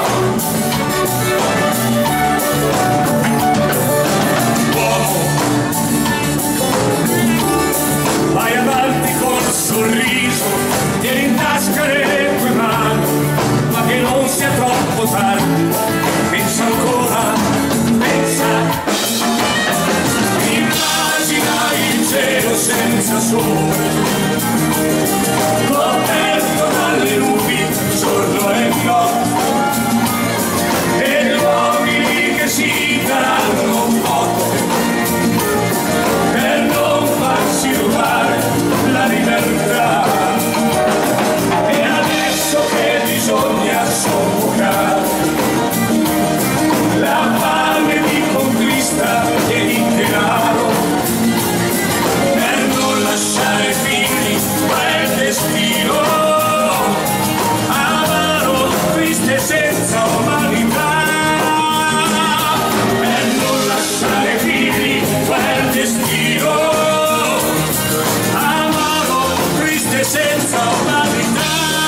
Vai avanti col sorriso, tieni in tasca le tue mani, ma che non sia troppo tardi, pensa ancora, pensa. Immagina il cielo senza sole, coperto dalle nubi, giorno e notte, e gli uomini che si daranno forte per non farsi rubare la libertà. E adesso che bisogna soffocare la fame di conquista e di denaro, per non lasciare figli quel destino amaro, triste, senza umanità, per non lasciare figli quel destino amaro, triste, senza umanità.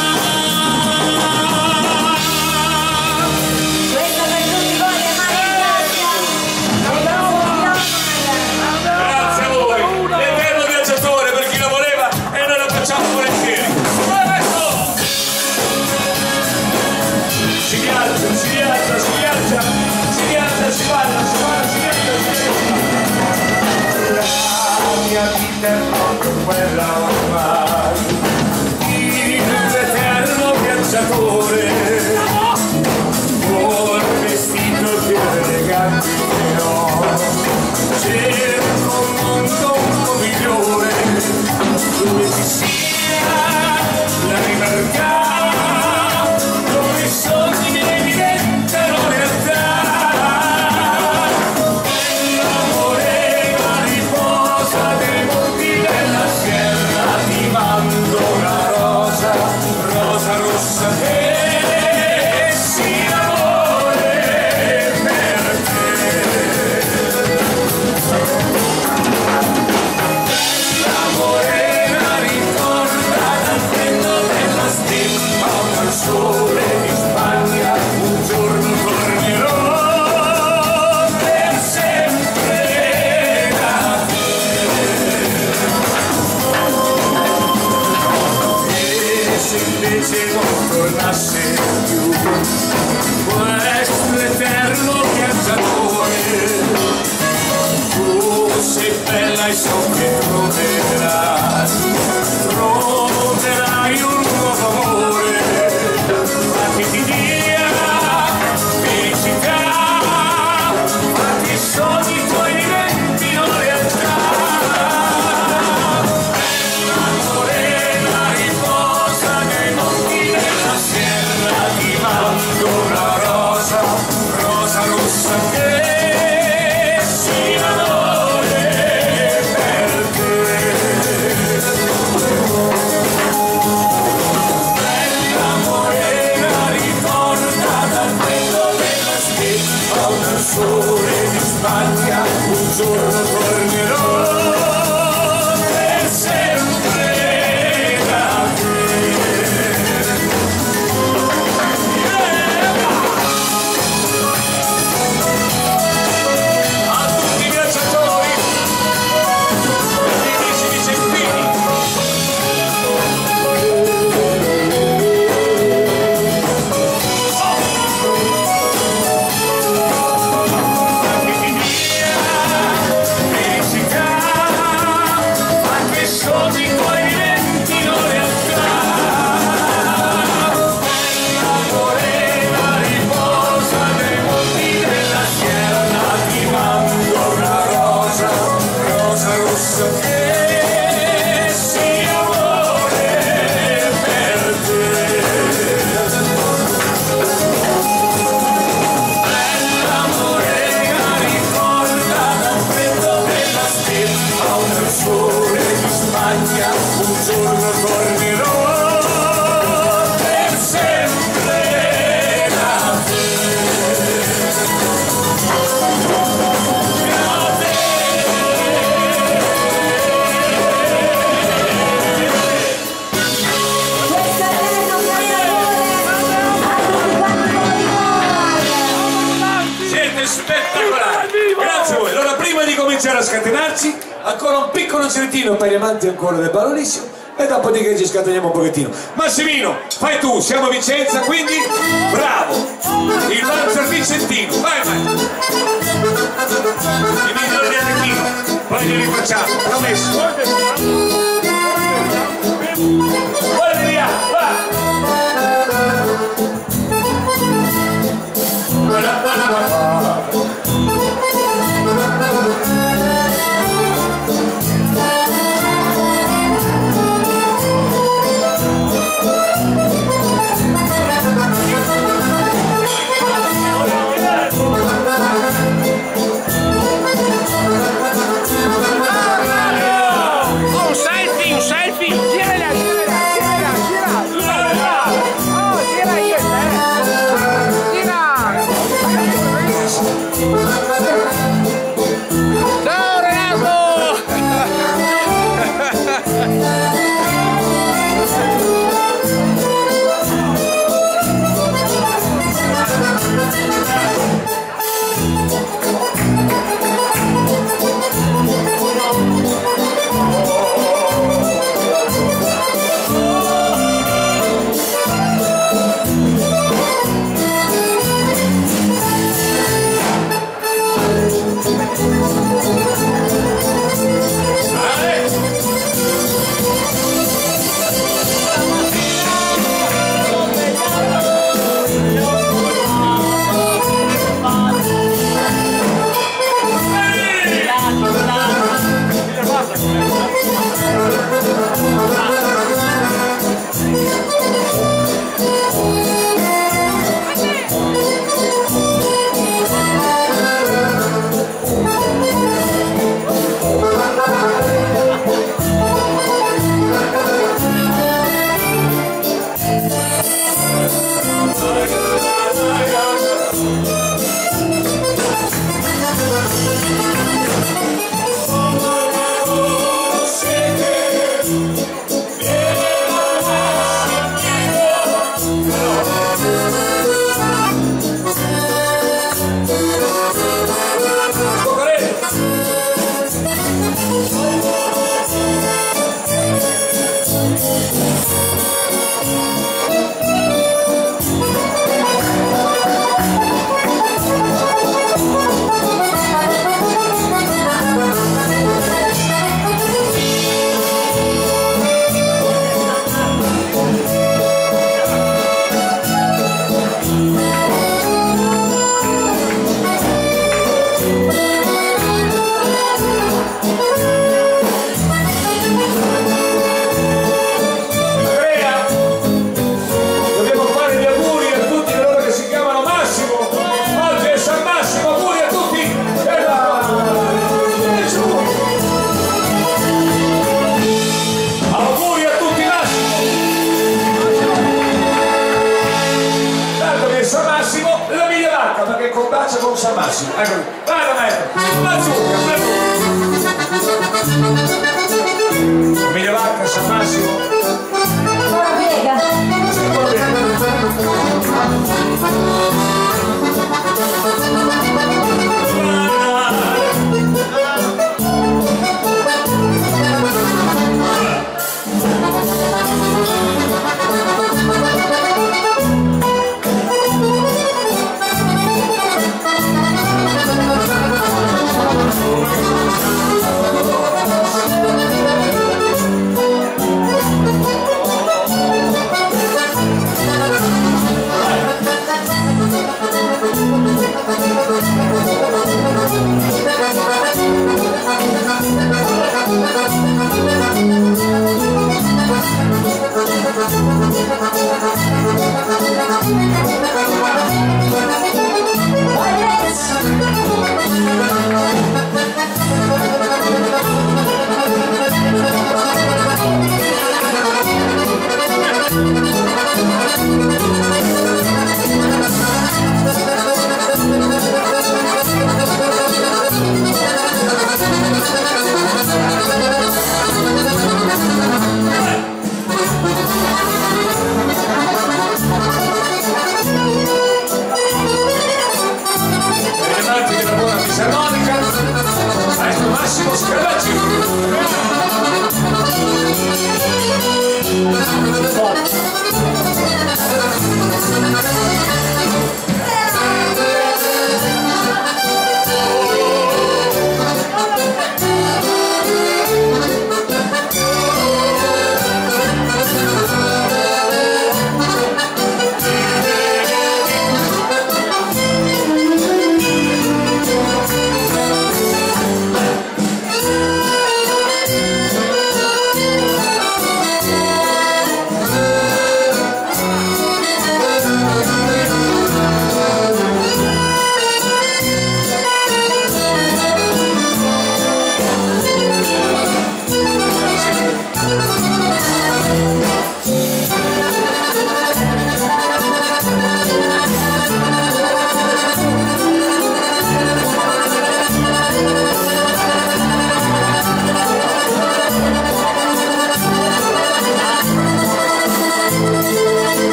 Questo per tutti voi che Grazie a voi, l'eterno viaggiatore per chi lo voleva e noi lo facciamo volentieri. Si viaggia, si viaggia, si viaggia, si viaggia, si balla, si balla, si viaggia, si viaggia. La mia vita è proprio quella ormai. viaggiatore, col vestito più elegante che ho, cerco un mondo un po' migliore, dove ci sia la libertà, dove i sogni miei diventano realtà. L'amore la riposa dei monti della sierra, ti mando una rosa, rosa rossa che sia amore per te. L'amore la ricorda dal freddo della steppa, dal sole di Spagna, un giorno tornerò per sempre da te. E se invece non tornasse più questo eterno viaggiatore, tu sei bella e so che troverai un nuovo amore, ma che ti dia felicità, ma che i sogni tuoi diventino realtà. L'amore la riposa nei monti della sierra, ti mando una rosa, rosa rossa che sia amore per te. L'amore la ricorda dal vento della steppa, dal sole di Spagna, un giorno tornerò per sempre da te. A tutti i viaggiatori, amici vicentini, che ti dia felicità, ma che sogni tuoi diventino realtà. L'amore la riposa nei monti della sierra, ti mando una rosa, rosa rossa che sia amore per te. L'amore la ricorda dal freddo della steppa, dal sole di Spagna, un giorno tornerò per sempre da te. Questo eterno viaggiatore a tutti quanti voi. Siete spettacolari! Grazie a voi! Allora, prima di cominciare a scatenarci, ancora un piccolo girettino per gli amanti ancora del ballonissimo e dopodiché ci scateniamo un pochettino. Massimino, fai tu, siamo a Vicenza, quindi bravo! Il valzer vicentino, vai vai! I migliori di Arlecchino, poi li rifacciamo, promesso! Guarda via, va! Un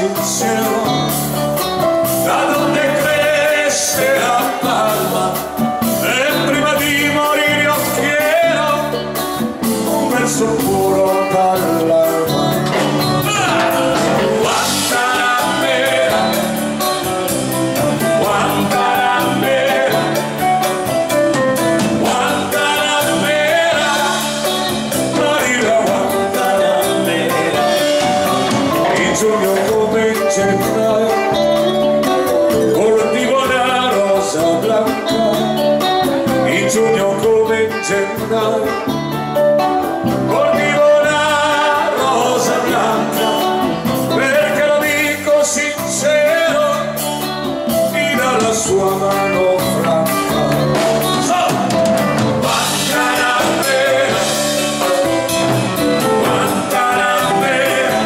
sincero, da donde cresce la palma, e prima di morire io chiedo un verso puro dall'alma. Coltivo una rosa blanca, perché lo dico sincero, mi dà la sua mano franca. Guantanamera, Guantanamera,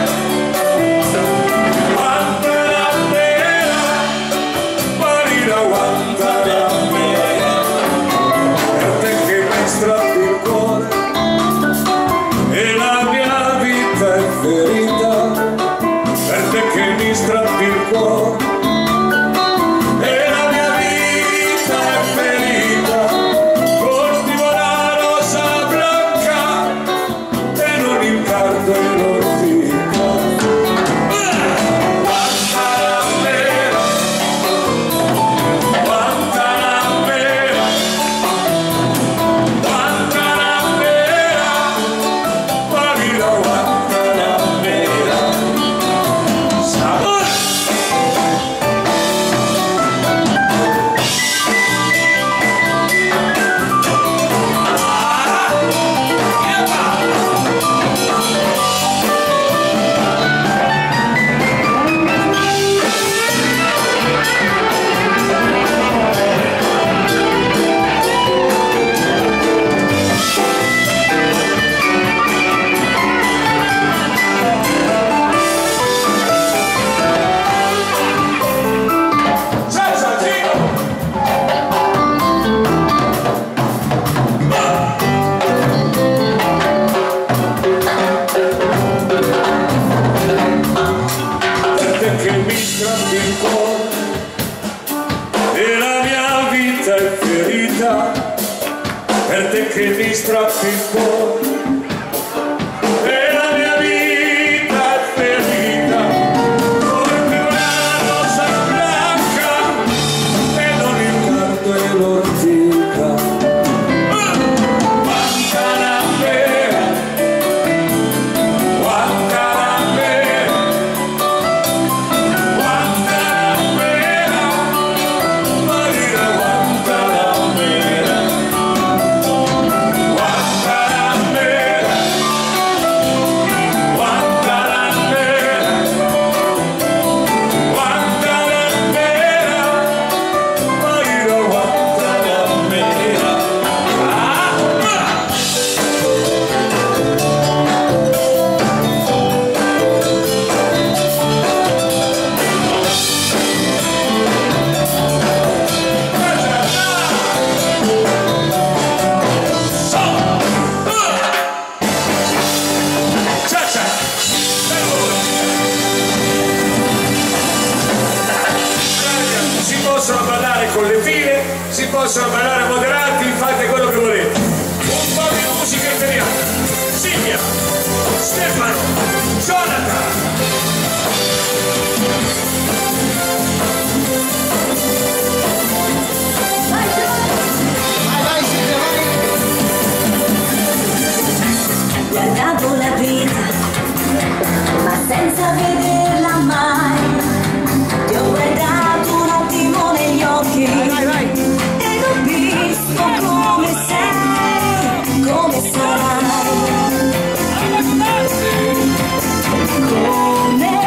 Guantanamera, Marina Guantanamera, per te che mi stratti il cuore e la mia vita è ferita, per te che mi stratti il cuore e la mia vita è ferita. Coltivo la rosa blanca e non incarto e l'ortica. Guantanamera, Guantanamera, Guantanamera, Marina Guantanamera. Sabor! E la mia vita è ferita, per te che mi strappi il cuore, e la mia vita è ferita, come una rosa blanca e non il cardo e l'ortica. Guantanamera, Guantanamera, Guantanamera, Marina Guantanamera, Guantanamera, Guantanamera, Guantanamera, Marina Guantanamera. Si possono ballare con le file, si possono ballare moderati, fate quello che volete. Un po' di musica italiana. Silvia, Stefano, Jonathan. Vai Silvia, vai! Guardavo la vita, ma senza vederla mai. Ti ho guardato un attimo negli occhi ed ho visto come sei, come sarai, come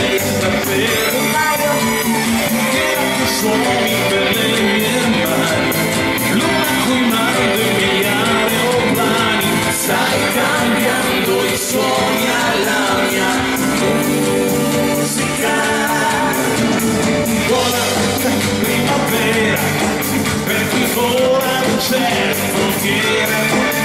bicicletta per un paio che suoni per le mie mani, luna coi mandi migliaia aeroplani, stai cambiando i suoni alla mia musica. Buona primavera per chi vola non c'è frontiere,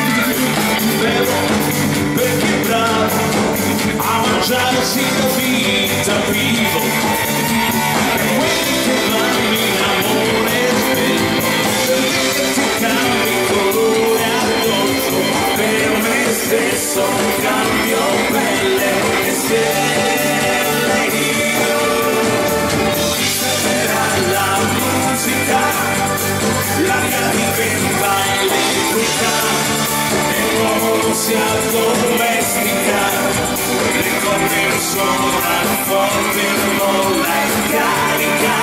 per chi è bravo a mangiarsi la vita vivo, per quelli che vanno in amore spento, per che ti cambi colore addosso, per me stesso cambio pelle e stelle io. Servirà la musica, l'aria diventa elettrica e l'uomo si addomestica, le corde suonano forte, molla e carica.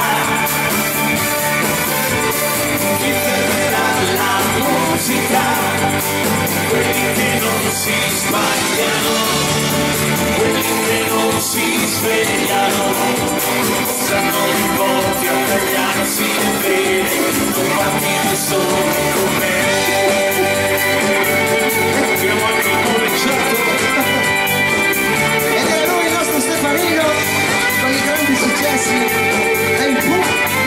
Chi fermerà la musica? Quelli che non si sbagliano, quelli che non si svegliano, sanno i volti a tagliarsi le vene, non partire solo con me. Abbiamo anche cominciato. Ed era lui il nostro Stefanino con i grandi successi del Pooh.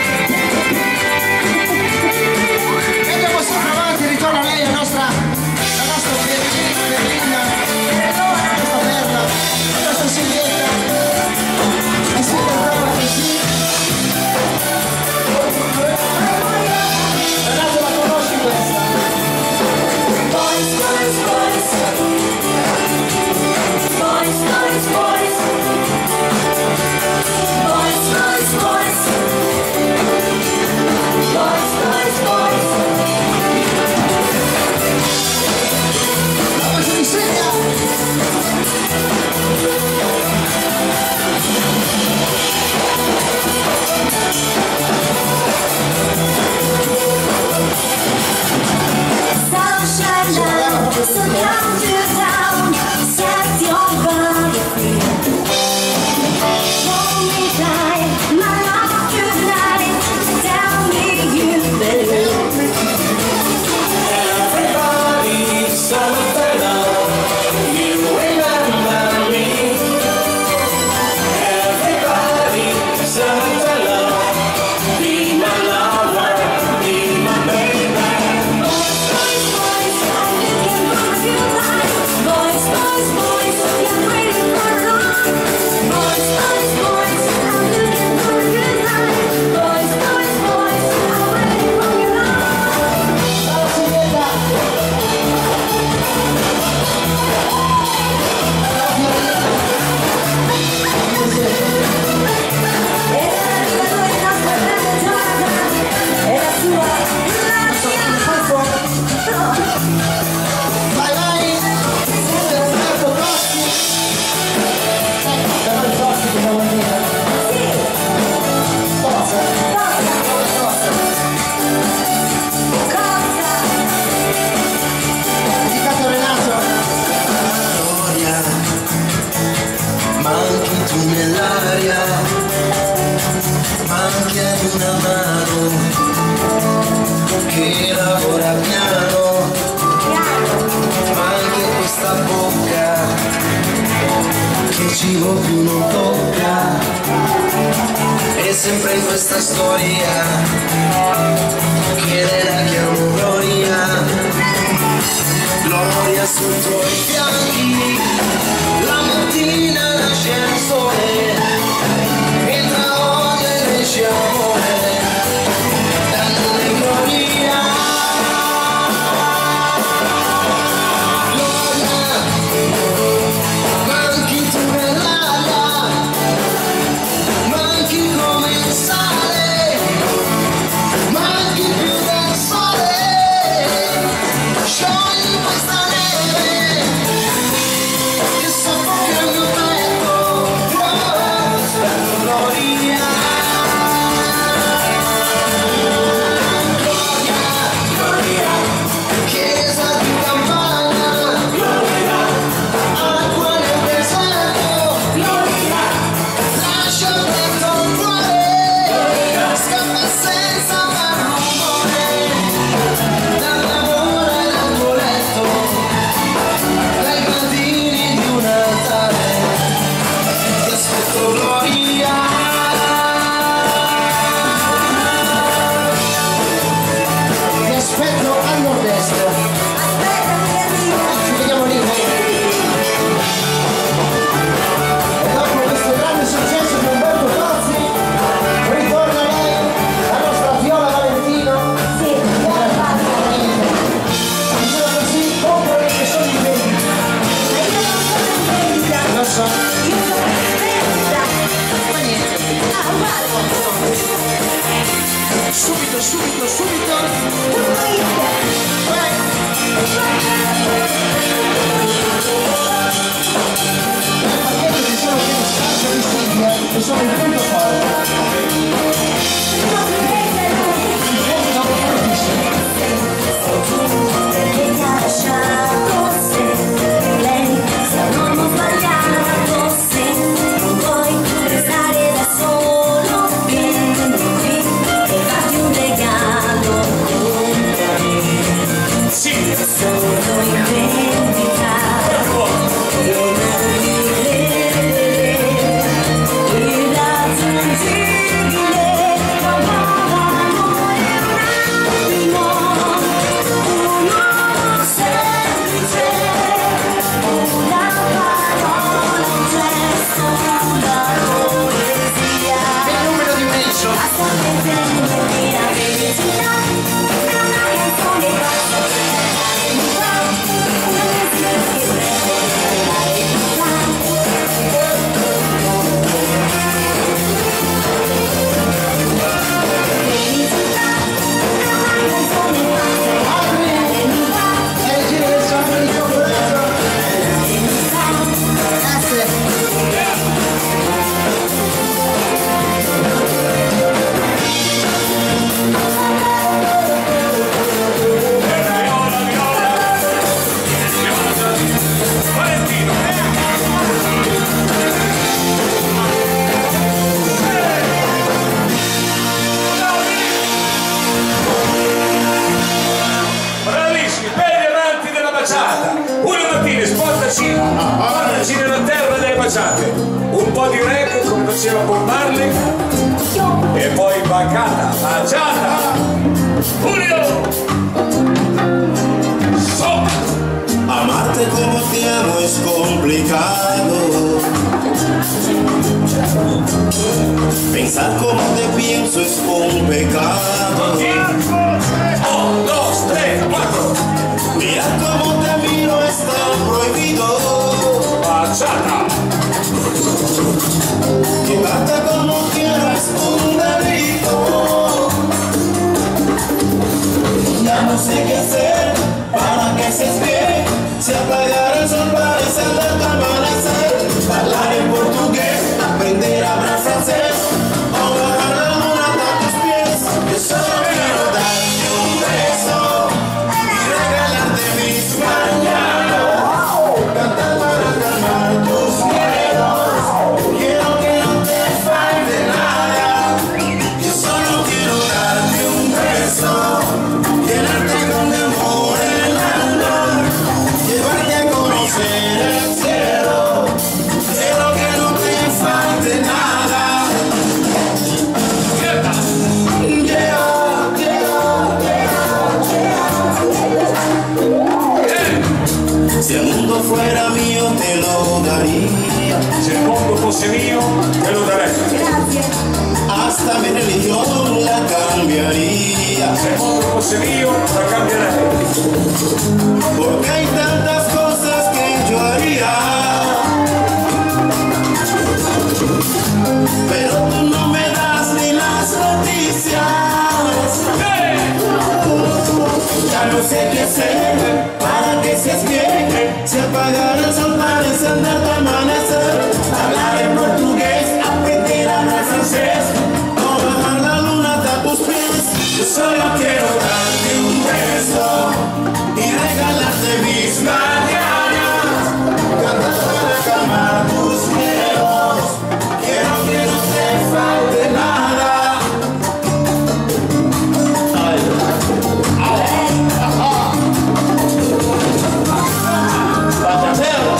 E andiamo sempre avanti, ritorna lei la nostra Berlina, la nostra Perla, la nostra Silvietta. E si cantava così. Renato, la conosci questa? Boys, boys, boys. Boys, boys, boys. Boys, boys, boys. Boys, boys, boys. La voce di Silvia! Sunshine down, so calm you down, set your body free. Hold me tight, my love tonight, tell me you believe. Everybody, something love, you remember me. Everybody, something love, be my lover, be my baby. Boys, boys, I'm looking for you tonight. Boys, boys, boys, you're waiting for love. Boys, boys, boys, I'm looking for you tonight. Boys, boys, boys, I'm waiting for your love. Ciao Silvietta! Vai, vai! Roberto Costi! Però il Costi che devo dire. Cosa? Dedicato a Renato. Gloria, manchi tu nell'aria, manchi ad una mano che lavora piano, manchi questa bocca che cibo più non tocca. E sempre in questa storia che la chiamo Gloria. Gloria sui tuoi fianchi, la mattina nasce il sole, entra oggi e esce amore, dannone gloria. Gloria, manchi tu nell'aria, manchi come il sale, manchi più del sole, sciogli questa neve. sono il punto forte. Perché ti ha lasciato se lei se non ho sbagliato, se non vuoi restare da solo, vieni qui e fatti un regalo con me. Sì. Sono in vendita, non mi credere, il raggiungibile, ma amore un attimo. Semplice, una parola, un gesto, una poesia. Che numero di messo? Basta pretendere la felicità, è una canzone basta per la verità, una canzone per la verità. Felicità, è una canzone basta per la verità. E il giro del sonno di conferenza. Valentino. Bravissimi, belli amanti della baciata. Una mattina portaci nella terra delle baciate. Un po' di reggae come faceva Bob Marley e poi baciata. Julio! Amarte como te amo es complicado. Pensar como te pienso es un pecado. 1, 2, 3, 4. Mira como te miro es tan prohibido. Baciata. Llevarte como quiero es un delito. Ya no sé qué hacer para que seas bien. Si apagar el sol para encender tu amanecer. Hablar en portugués, aprender a hablar francés. O bajar la luna hasta tus pies. Yo solo quiero darte un beso y regalarte mis mañanas. Cantar para calmar tus miedos. Quiero que no te falte nada. Yo solo quiero darte un beso, llenarte con mi amor el alma, llevarte a conocer el cielo. Quiero que no te falte nada. Si el mundo fuera mío te lo daría. Se il mondo fosse mio, te lo darei. Hasta mi religión la cambiaría. Se il mondo fosse mio, la cambierei. Porque hay tantas cosas que yo haría, pero tú no me das ni las noticias. Ya no sé qué hacer para que seas bien. Si apagar el sol para encender tu amanecer. Hablar en portugués, aprender a hablar francés. O bajar la luna hasta tus pies. Yo solo quiero darte un beso y regalarte mis mañanas. Cantar para calmar tus miedos. Quiero que no te falte nada. Bachatero,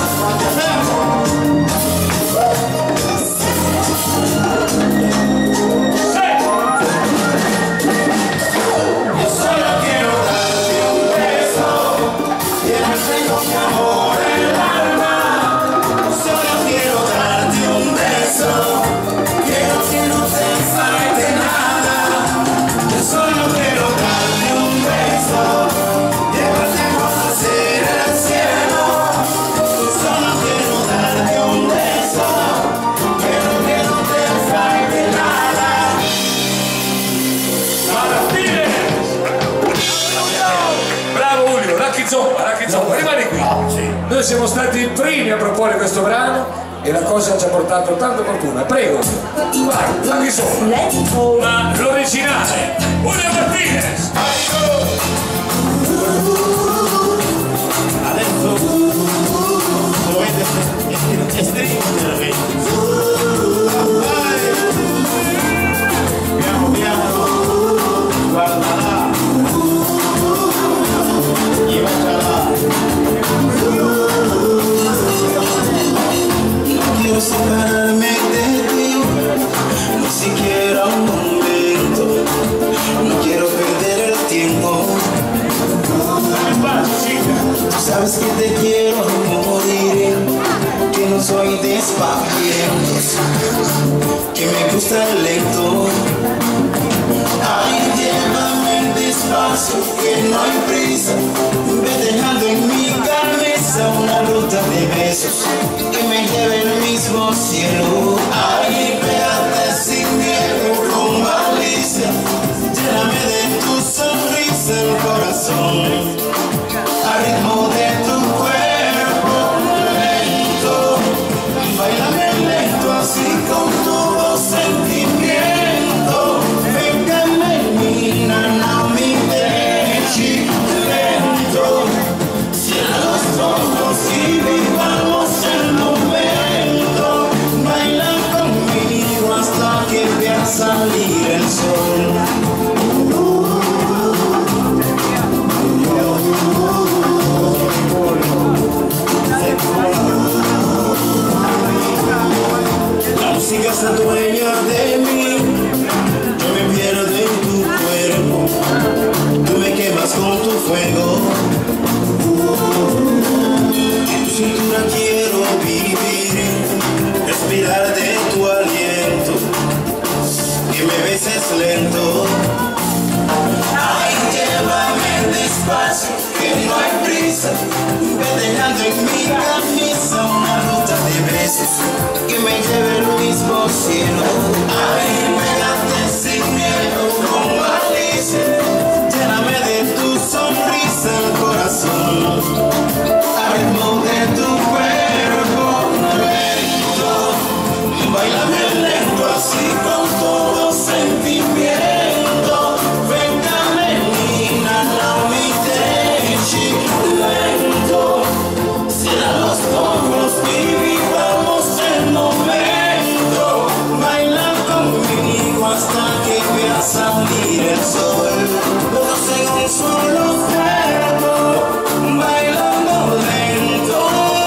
yo solo quiero darte un beso, llenarte con mi amor el alma. Solo quiero darte un beso, quiero que no te falte nada. Yo solo quiero darte un beso, llevarte a conocer el cielo. Solo quiero darte un beso, quiero que no te falte nada. Bravo Julio, Lucky Zomba, rimani qui. Noi siamo stati i primi a proporre questo brano e la cosa ci ha portato tanta fortuna. Prego, vai, la canzone. Let's go. Ma l'originale, Julio Martinez. Adesso dovete stringere. Piano piano, guardala, y baciala. No quiero separarme de ti, ni siquiera un momento. No quiero perder el tiempo. Tú sabes que te quiero morir, que no soy de espavientos, que me gusta el lento. Ay, llévame despacio, que no hay prisa. Ve dejando en mi cabeza una ruta de besos que me lleve al mismo cielo. Ay, pégate sin miedo con malicia, lléname de tu sonrisa el corazón. Al ritmo de tu cuerpo lento, bailame lento así con todo sentimiento. Venga menina, no mi deji lento. Cierra los ojos y vivamos el momento. Baila conmigo hasta que vea salir el sol. La música se adueña de mí, yo me pierdo en tu cuerpo, tú me quemas con tu fuego. En tu cintura quiero vivir, respirar de tu aliento, que me beses lento. Ay, llévame despacio, que no hay prisa. Ve dejando en mi camisa una ruta de besos que me lleve al mismo cielo. Ay, pégate sin miedo con malicia, lléname de tu sonrisa el corazón. Al ritmo de tu cuerpo lento, bailame lento así con todo sentimiento. Venga menina, no me dejes lento. Cierra los ojos y vivamos el momento. Baila conmigo hasta que vea salir el sol. Todos en un solo cuerpo, bailando lento.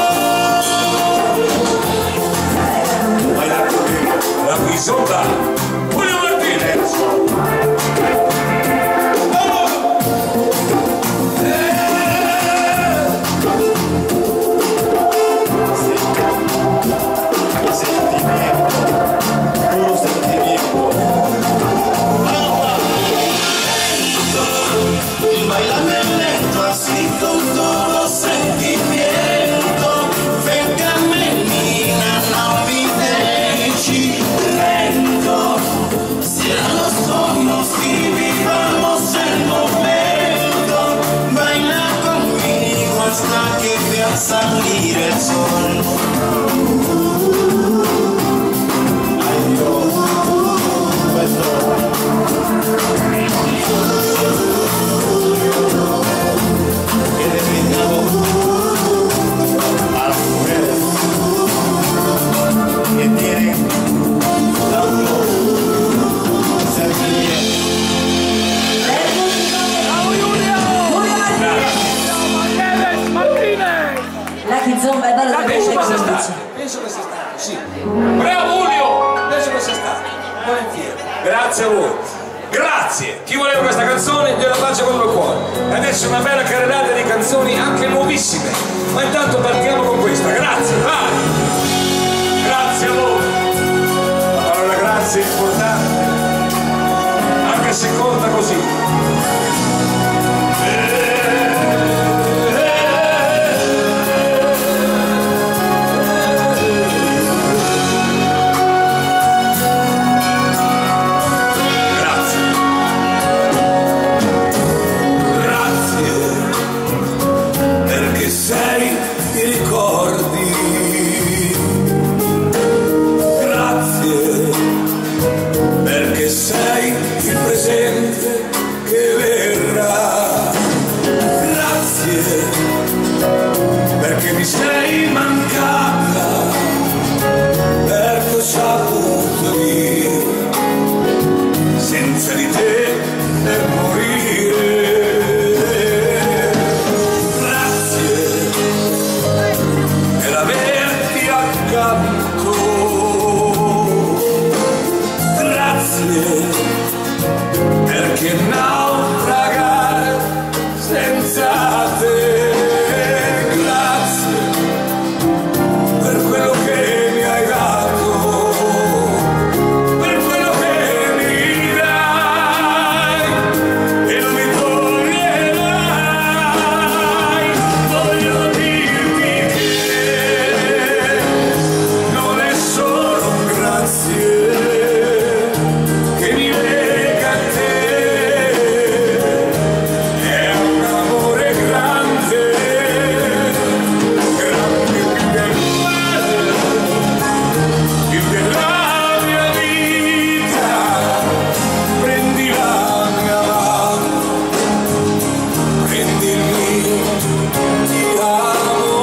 Baila conmigo, la guisota, Julio Martinez. Puro sentimiento. Bailame lento así con todo sentimiento. Venga menina, no me dejes lento. Cierra los ojos y vivamos el momento. Baila conmigo hasta que vea salir el sol. Ay Dios, que dedicado a las mujeres que tienen tanto sentimiento. La kizomba è bella da Penso che sia vedere. stato, sì. Bravo Julio! Penso che sia stato, volentieri. Grazie a voi. Grazie! Chi voleva questa canzone gliela faccio con il cuore. Adesso una bella carenata di canzoni anche nuovissime. Ma intanto partiamo con questa. Grazie, vai! Grazie a voi! La parola grazie è importante, anche se conta così. Sei, ti ricordi grazie, perché naufragare senza te. Grazie per quello che mi hai dato, per quello che mi dai e non mi toglierai. Voglio dirti che non è solo un grazie che mi lega a te, è un amore grande, grande più del mare, più della mia vita. Prendi la mia mano, prendi il mio, ti amo.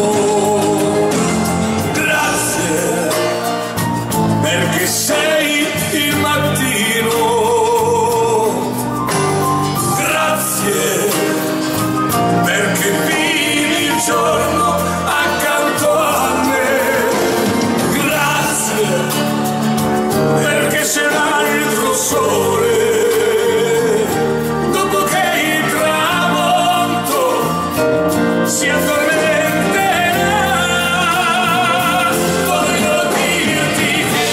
Grazie perché sei il mattino, grazie perché vivi il giorno accanto a me, grazie perché c'è l'altro sole dopo che il tramonto si addormenterà. Voglio dirti che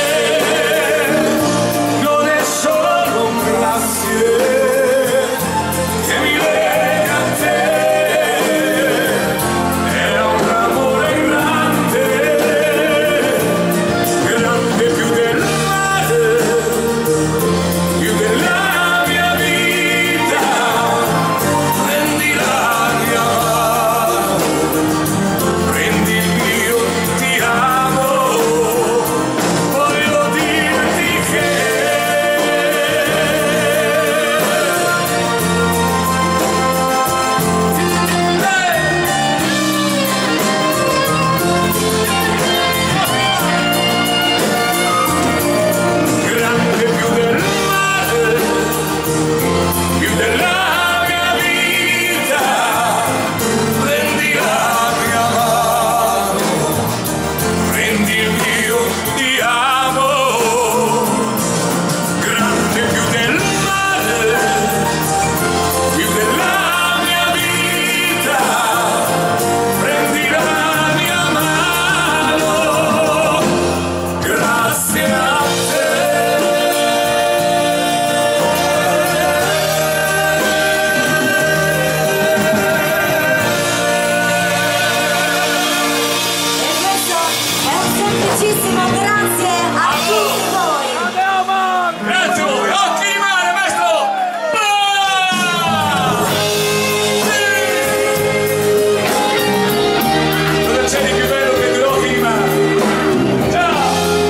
non è solo un grazie che mi lega a te, è un amore grande, grande più del mare, più della mia vita. Prendi la mia mano, prendi il mio, ti amo. Voglio dirti che grande più del mare, più della mia vita. Prendi la mia mano, prendi il mio, ti amo. Grande più del mare, più della mia vita. Prendi la mia mano, grazie a te. E questo è un semplicissimo grazie a tutti voi. Grazie a voi, occhi di mare, maestro! Cosa c'è di più bello che due occhi di mare? Ciao!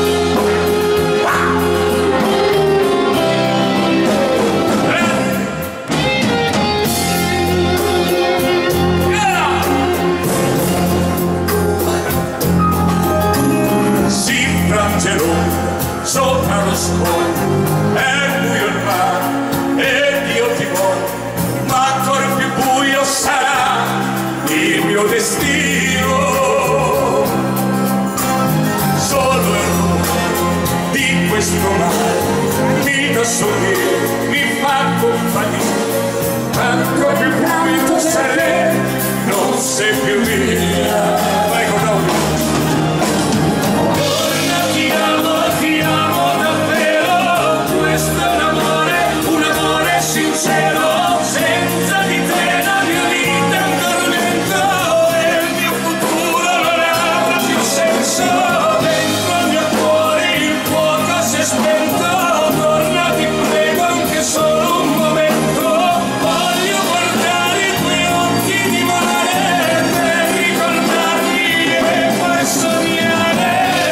Si infrange l'ombra sopra lo scoglio, è buio il mare ed io ti voglio, ma ancora più buio sarà il mio destino. Solo il rumore di questo mare mi dà sollievo, mi fa compagnia, ma ancora più buio sarà, non sei più mia. Vai con noi. Ti amo davvero, questo è un amore sincero, senza di te la mia vita è un tormento e il mio futuro non avrà più senso. Dentro il mio cuore il fuoco si è spento, torna ti prego anche solo un momento, voglio guardare i tuoi occhi di mare per ricordarmi e poi sognare.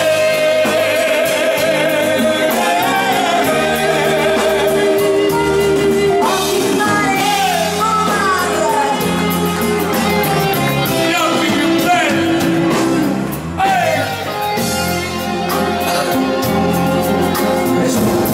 Occhi di mare, oh mare. Gli occhi più belli. Ehi!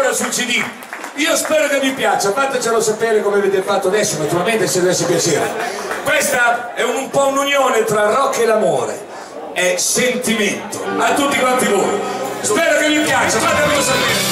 ancora sul CD. Io spero che vi piaccia, fatecelo sapere come avete fatto adesso, naturalmente se dovesse piacere. Questa è un po' un'unione tra rock e l'amore, è sentimento, a tutti quanti voi. Spero che vi piaccia, fatemelo sapere.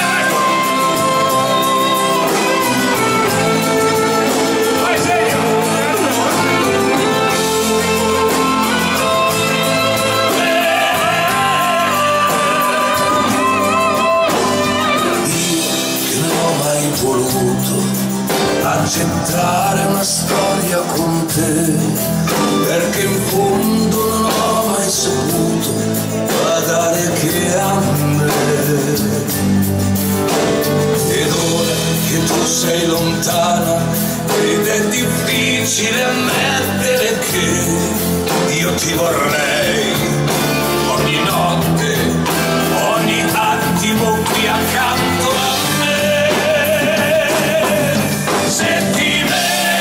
Accettare una storia con te, perché in fondo non ho mai saputo pagare che a me. Ed ora che tu sei lontana ed è difficile ammettere che io ti vorrei ogni notte, ogni attimo qui accanto a me. Sentimento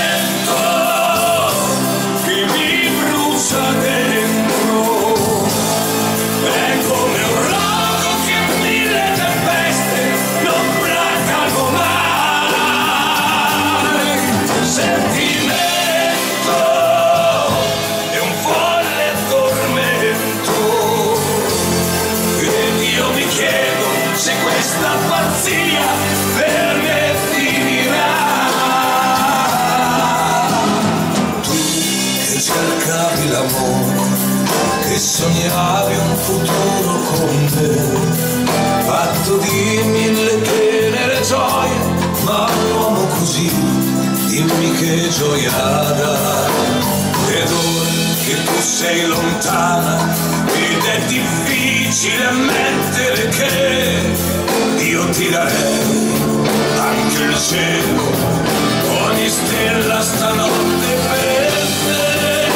che mi brucia dentro, è come un rogo che mille tempeste non placano mai. Sentimento è un folle tormento ed io mi chiedo se questa pazzia per me finirà. Cercavi l'amore, che sognavi un futuro con me, fatto di mille tenere gioie, ma un uomo così, dimmi che gioia dà. Ed ora che tu sei lontana ed è difficile ammettere che io ti darei anche il cielo, ogni stella stanotte per te.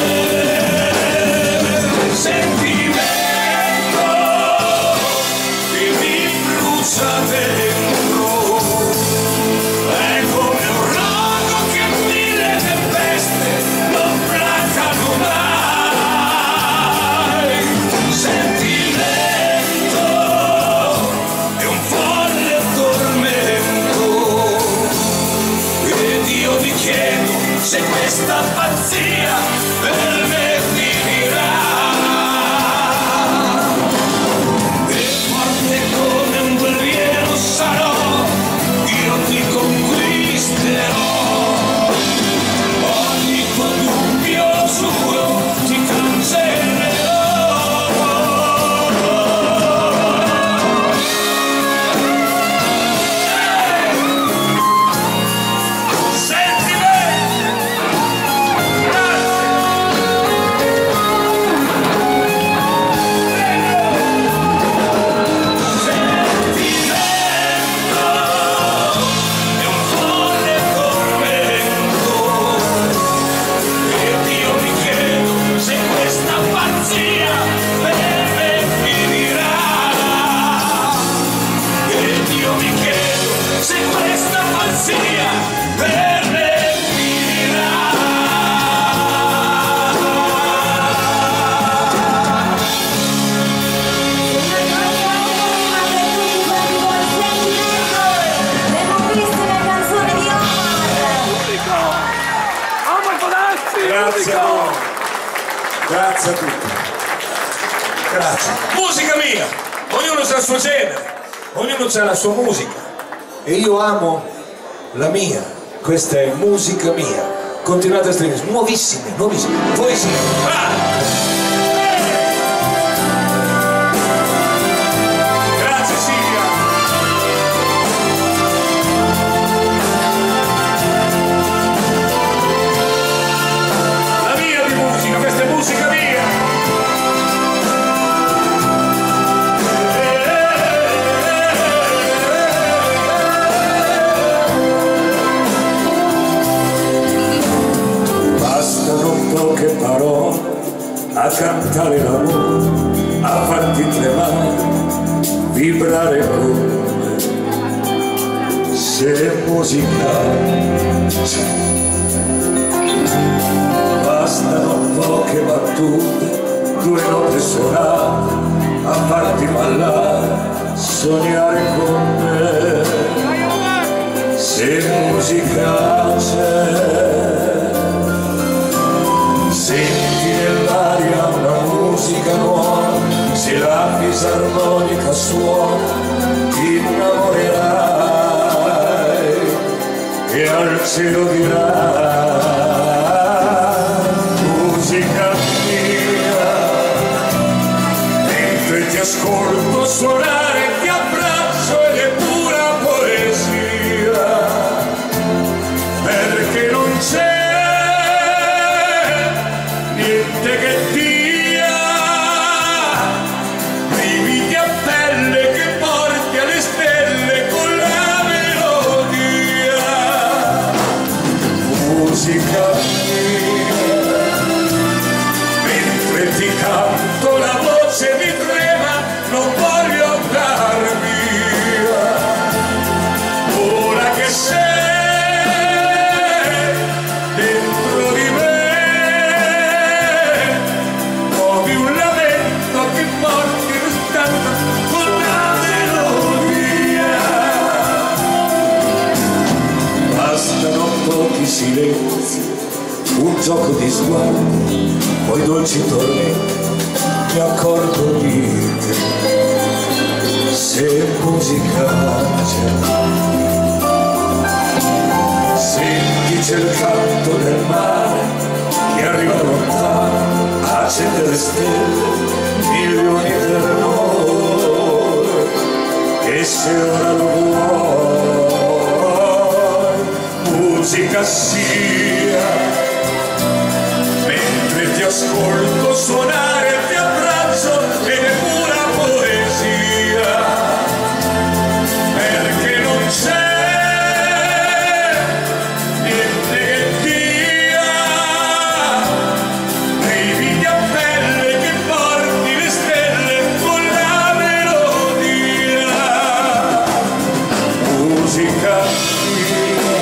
Sentimento che mi brucia dentro, è come un rogo che mille tempeste non placano mai. Sentimento è un folle tormento ed io mi chiedo se questa pazzia per me finirà. Sarò, io ti conquisterò, ogni tuo dubbio giuro ti cancellerò. Senti me, Grazie a tutti. Grazie. Musica mia, ognuno ha il suo genere, ognuno ha la sua musica. E io amo la mia, questa è musica mia. Continuate a scrivere, nuovissime, nuovissime. Poesia. Grazie Silvia. La mia di musica, questa è musica mia. Poche parole a cantare l'amore, a farti tremare, vibrare come se musica. Bastano poche battute, 2 note suonate, a farti ballare, sognare con me. se musica c'è, senti nell'aria una musica nuova, se la fisarmonica suona ti innamorerai e al cielo dirai musica mia, mentre ti ascolto suonare ti abbraccio ed è pura poesia, perché non c'è niente che dia brividi a pelle che porti alle stelle con la melodia. Musica mia, mentre ti canto la voce mi trema, non voglio andar via, ora che sei dentro di me, muovi un lamento che porti restando con la melodia. Bastano pochi silenzi, un gioco di sguardi, poi dolci tormenti, mi accorgo di te, se musica c'è, senti c'è il canto del mare che arriva lontano, accende le stelle, milioni d'errori, e se ora lo vuoi, musica sia, mentre ti ascolto suonare ti abbraccio ed è pura poesia, perché non c'è niente che dia brividi a pelle che porti le stelle con la melodia. Musica mia,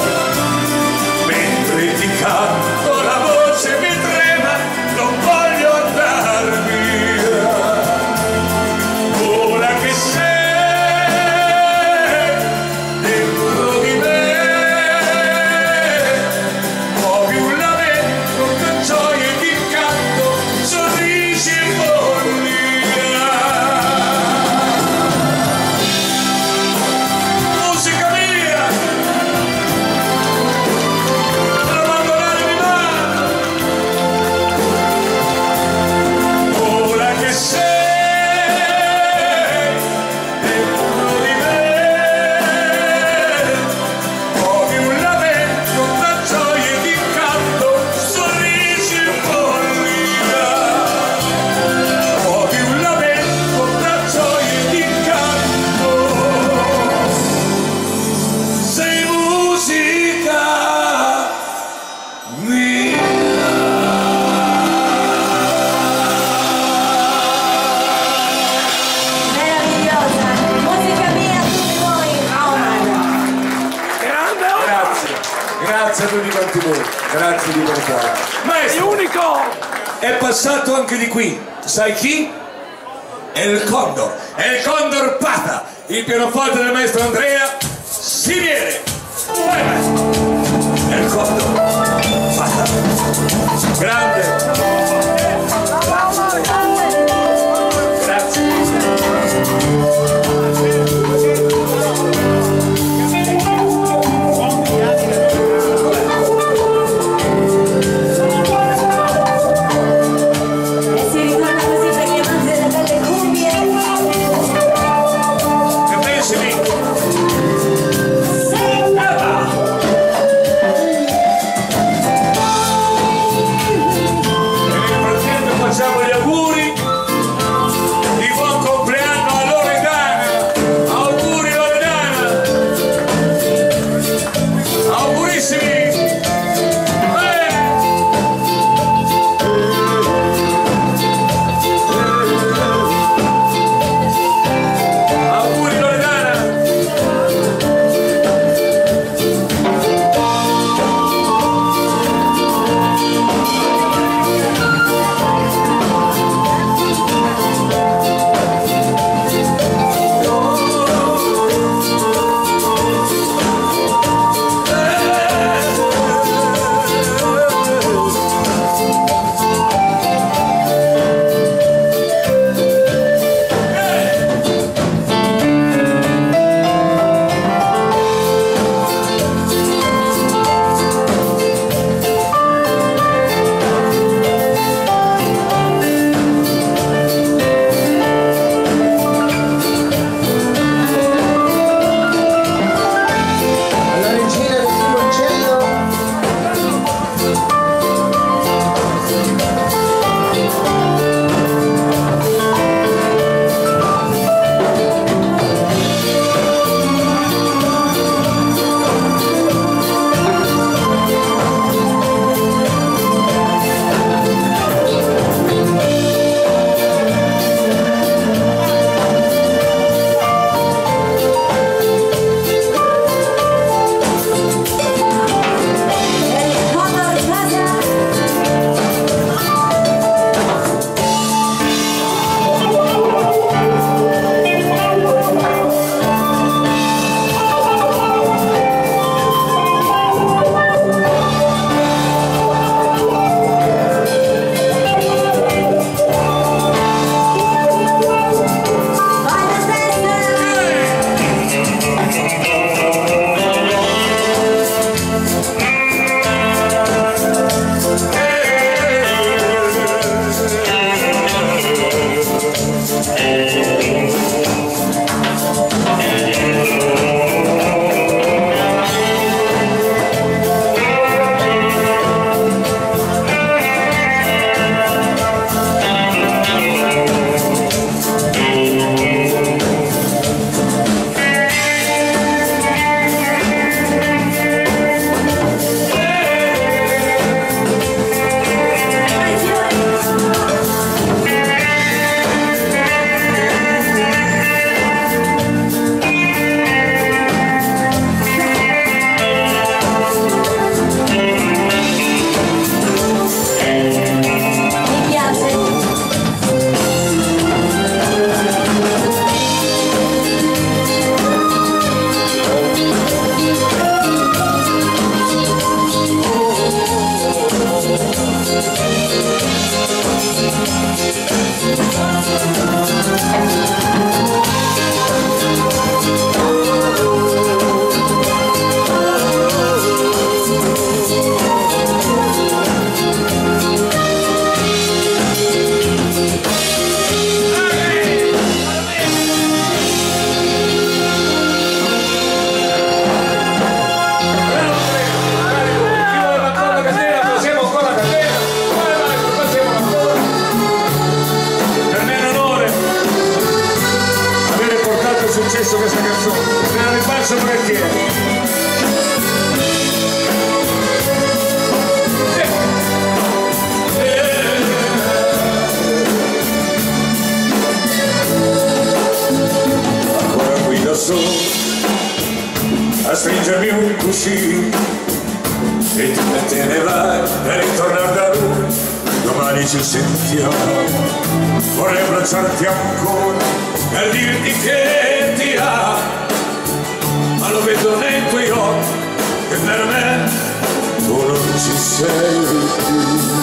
mentre ti canto la voce mi trema, non voglio andar via, ora che sei dentro di me, muovi un lamento tra gioia ed incanto, sorrisi e follia. Musica mia, non abbandonare mi mano, ora che sei dentro di me, muovi un lamento tra gioia ed incanto, sorrisi e follia, muovi un lamento tra gioia ed incanto, sei musica mia. Meravigliosa, musica mia, tutti voi, Omar. Grazie, grazie a tutti quanti voi, grazie di portare. Maestro, unico! È passato anche di qui, sai chi? È il Condor Pata, il pianoforte del maestro Andrea Sivieri. Vai maestro, è il Condor Pata, grande. Grazie. E si ritorna così per gli amanti delle belle cumbie. Che pensi di? chiesto questa canzone, me la ribalzo volentieri. Ancora qui da solo a stringermi un cuscino e tu te ne vai per ritornare da lui, domani ci sentiamo. Vorrei abbracciarti ancora per dirti che ti amo, ma lo vedo nei tuoi occhi che per me tu non ci sei più.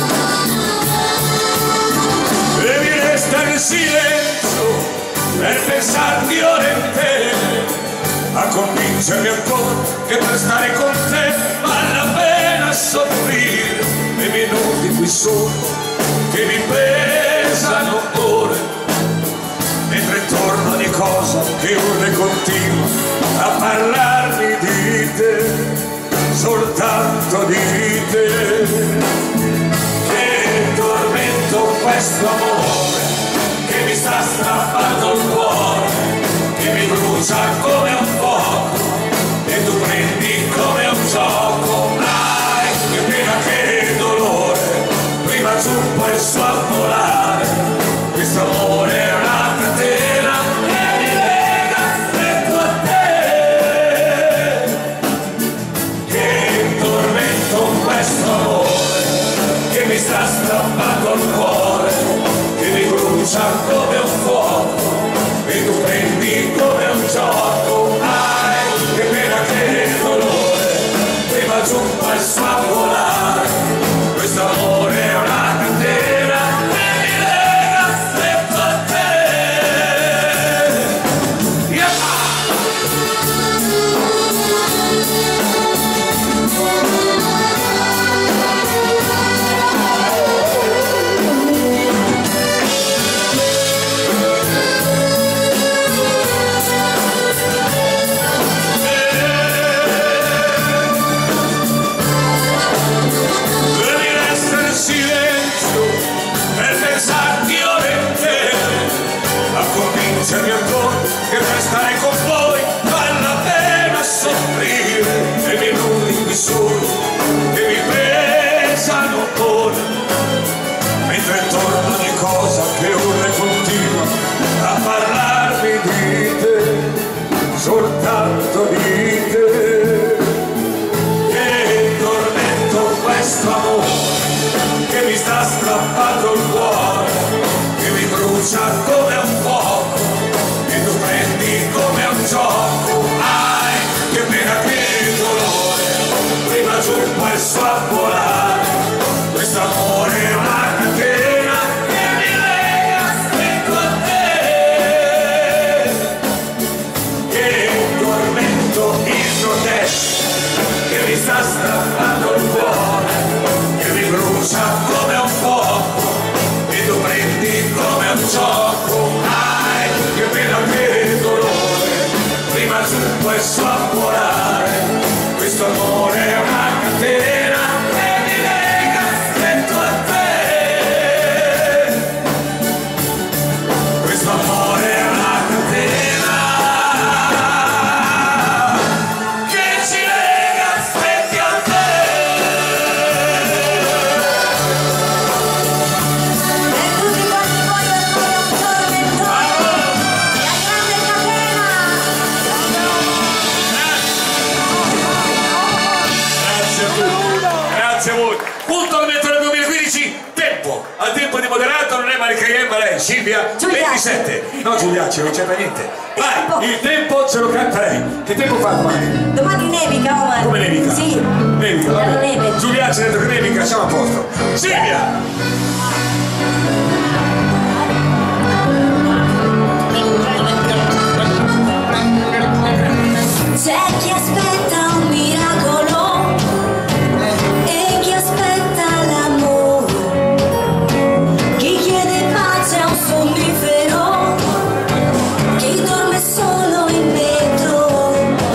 E mi resta il silenzio per pensarti ore intere, a convincermi ancora che per stare con te vale la pena soffrire. E minuti qui solo che mi pesano ore, mentre torno ogni cosa che urla e continua a parlarmi di te, soltanto di te. Che tormento questo amore che mi sta strappando il cuore, che mi brucia come un fuoco e tu prendi come un gioco. Ai, che pena, che dolore, prima zuppa e su a volare. Questo amore è una catena che mi lega stretto a te. Che tormento questo amore che mi sta strappando il cuore, che mi brucia come un fuoco e tu prendi come un gioco. Ai, che pena, che dolore, prima zuppa e su a volare. Questo amore è una catena che mi lega stretto a te. Convincermi ancora che per stare con voi vale la pena soffrire. E minuti qui soli che mi pesano ora, mentre torno ogni cosa che urla e continua a parlarmi di te, soltanto di te. Che tormento questo amore che mi sta strappando il cuore, che mi brucia come un fuoco e tu prendi come un gioco. Ai, che pena, che dolore, prima zuppa e su a volare. Questo amore è una catena che mi lega stretto a te. Che tormento insotesto che mi sta strappando il cuore, che mi brucia come un fuoco e tu prendi come un gioco. Ai, che pena, che dolore, prima zuppa e su a volare. Questo amore è una catena che mi lega stretto a te. Questo amore è una catena che ci lega stretti a te. Grazie a voi. Punto al metro del 2015, tempo. Al tempo di moderato non è Maricaien, ma lei, Silvia, Giuliacci. 27. No, Giuliacci, non c'entra niente. Vai, il tempo ce lo canta lei. Che tempo fa domani? Domani nevica, Omar. Come nevica? Sì. Nevica, La vabbè. neve. Giuliacci ha detto che nevica, siamo a posto. Silvia! C'è chi aspetta un miracolo e chi aspetta l'amore, chi chiede pace a un sonnifero, chi dorme solo in metro.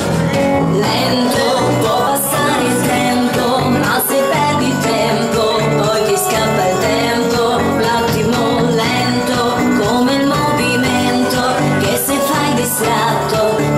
Lento può passare il tempo, ma se perdi tempo poi ti scappa il tempo. L'attimo lento come il movimento che se fai distratto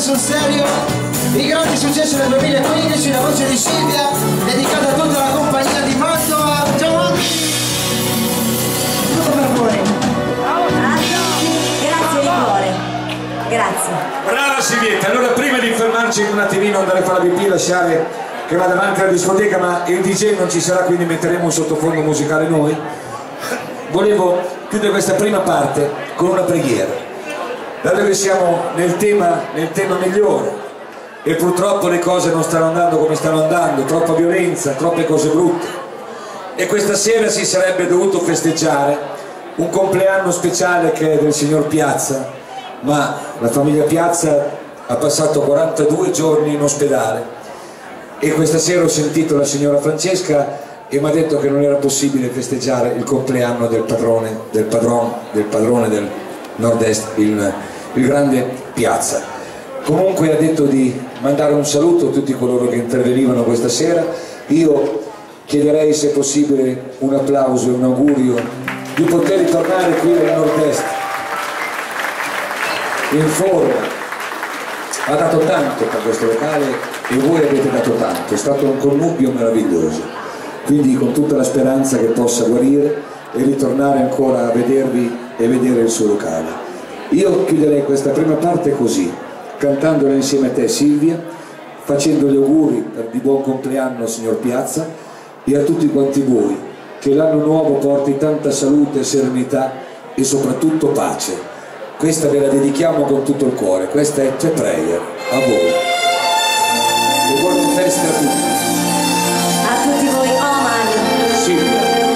sul serio i grandi successi del 2015, la voce di Silvia, dedicata a tutta la compagnia di Mantova. Giovanni, tutto per voi. Grazie di cuore, grazie. Brava Silvietta. Allora, prima di fermarci un attimino, andare a fare la pipì, lasciare che vada avanti alla discoteca, ma il DJ non ci sarà, quindi metteremo un sottofondo musicale noi. Volevo chiudere questa prima parte con una preghiera, dato che siamo nel tema migliore e purtroppo le cose non stanno andando come stanno andando, troppa violenza, troppe cose brutte, e questa sera si sarebbe dovuto festeggiare un compleanno speciale che è del signor Piazza, ma la famiglia Piazza ha passato 42 giorni in ospedale e questa sera ho sentito la signora Francesca e mi ha detto che non era possibile festeggiare il compleanno del padrone del nord-est, il grande Piazza. Comunque ha detto di mandare un saluto a tutti coloro che intervenivano questa sera. Io chiederei, se possibile, un applauso e un augurio di poter ritornare qui nel nord-est in forma. Ha dato tanto per questo locale e voi avete dato tanto, è stato un connubio meraviglioso. Quindi con tutta la speranza che possa guarire e ritornare ancora a vedervi e vedere il suo locale. Io chiuderei questa prima parte così, cantandola insieme a te Silvia, facendo gli auguri di buon compleanno al signor Piazza e a tutti quanti voi, che l'anno nuovo porti tanta salute, serenità e soprattutto pace. Questa ve la dedichiamo con tutto il cuore, questa è The Prayer, a voi. E buone feste a tutti. A tutti voi, Omar. Silvia.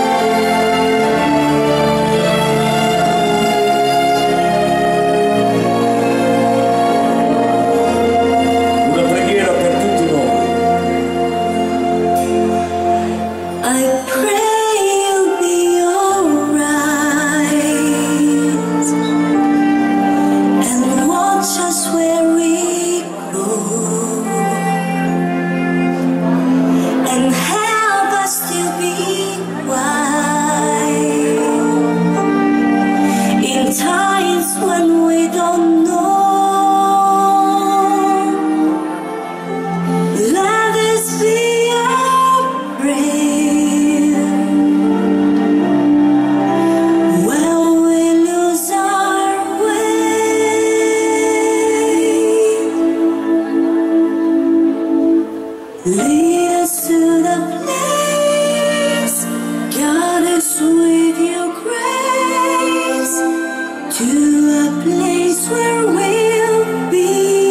Una preghiera per tutti noi. I pray you'll be alright and watch us where we go and help us to be wise in times when we don't know. Let this be our prayer when we lose our way. Lead us to the place, guide us with your grace, to a place where we'll be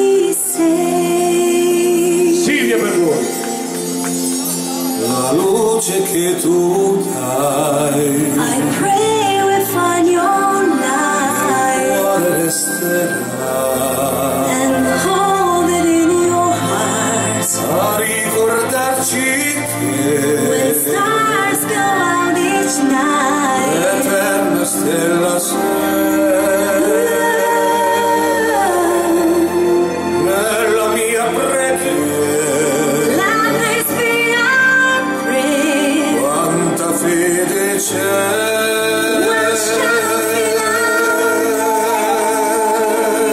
safe. Silvia per voi. La luce che tu dai, I pray we find your light cuore resterà and hold it in your heart. a ricordarci When che stars go out each night, l'eterna stella sei. Nella mia preghiera let this be our prayer. quanta fede c'è. We'll shout it out.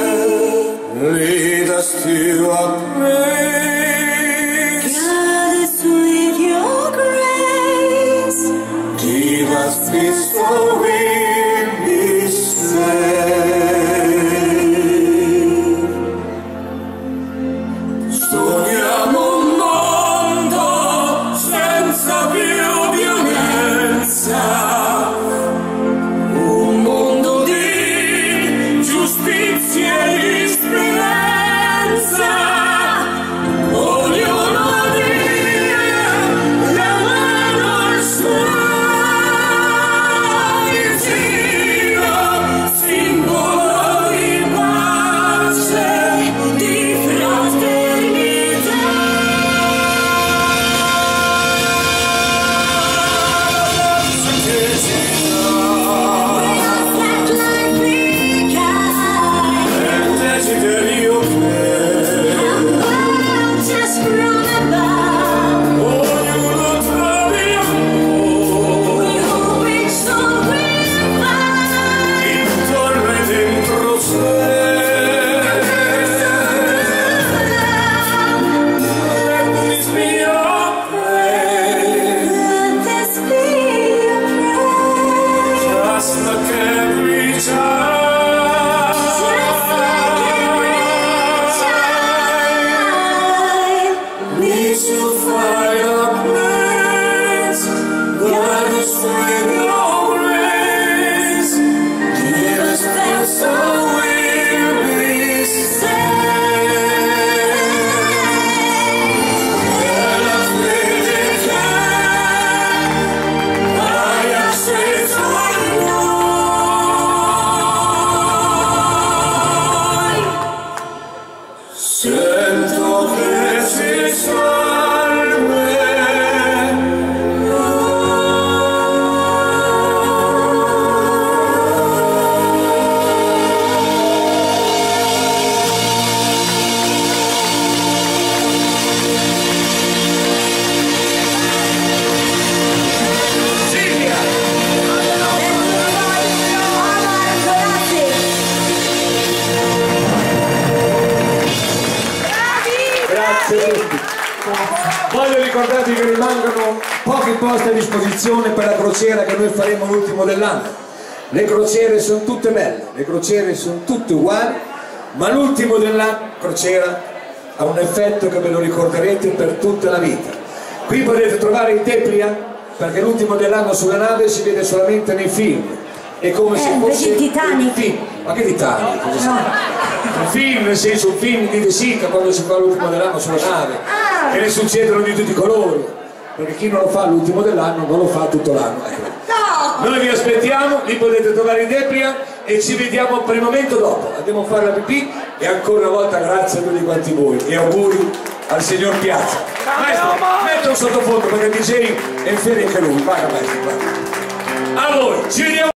Grazie a tutti. Voglio ricordarvi che rimangono pochi posti a disposizione per la crociera che noi faremo l'ultimo dell'anno. Le crociere sono tutte belle, le crociere sono tutte uguali, ma l'ultimo dell'anno crociera ha un effetto che ve lo ricorderete per tutta la vita. Qui potete trovare i Depliant, perché l'ultimo dell'anno sulla nave si vede solamente nei film. È come se fosse il Titanic. Film. Ma che Titanic? Un film, nel senso un film di De Sica quando si fa l'ultimo dell'anno sulla nave e ne succedono di tutti i colori, perché chi non lo fa l'ultimo dell'anno non lo fa tutto l'anno. Ecco. Noi vi aspettiamo, lì potete trovare i Depliant e ci vediamo per il momento dopo. Andiamo a fare la pipì e ancora una volta grazie a tutti quanti voi e auguri al signor Piazza. Maestro, metta un sottofondo perché il DJ è in ferie anche lui. Vai maestro, vai. A voi, ci vediamo.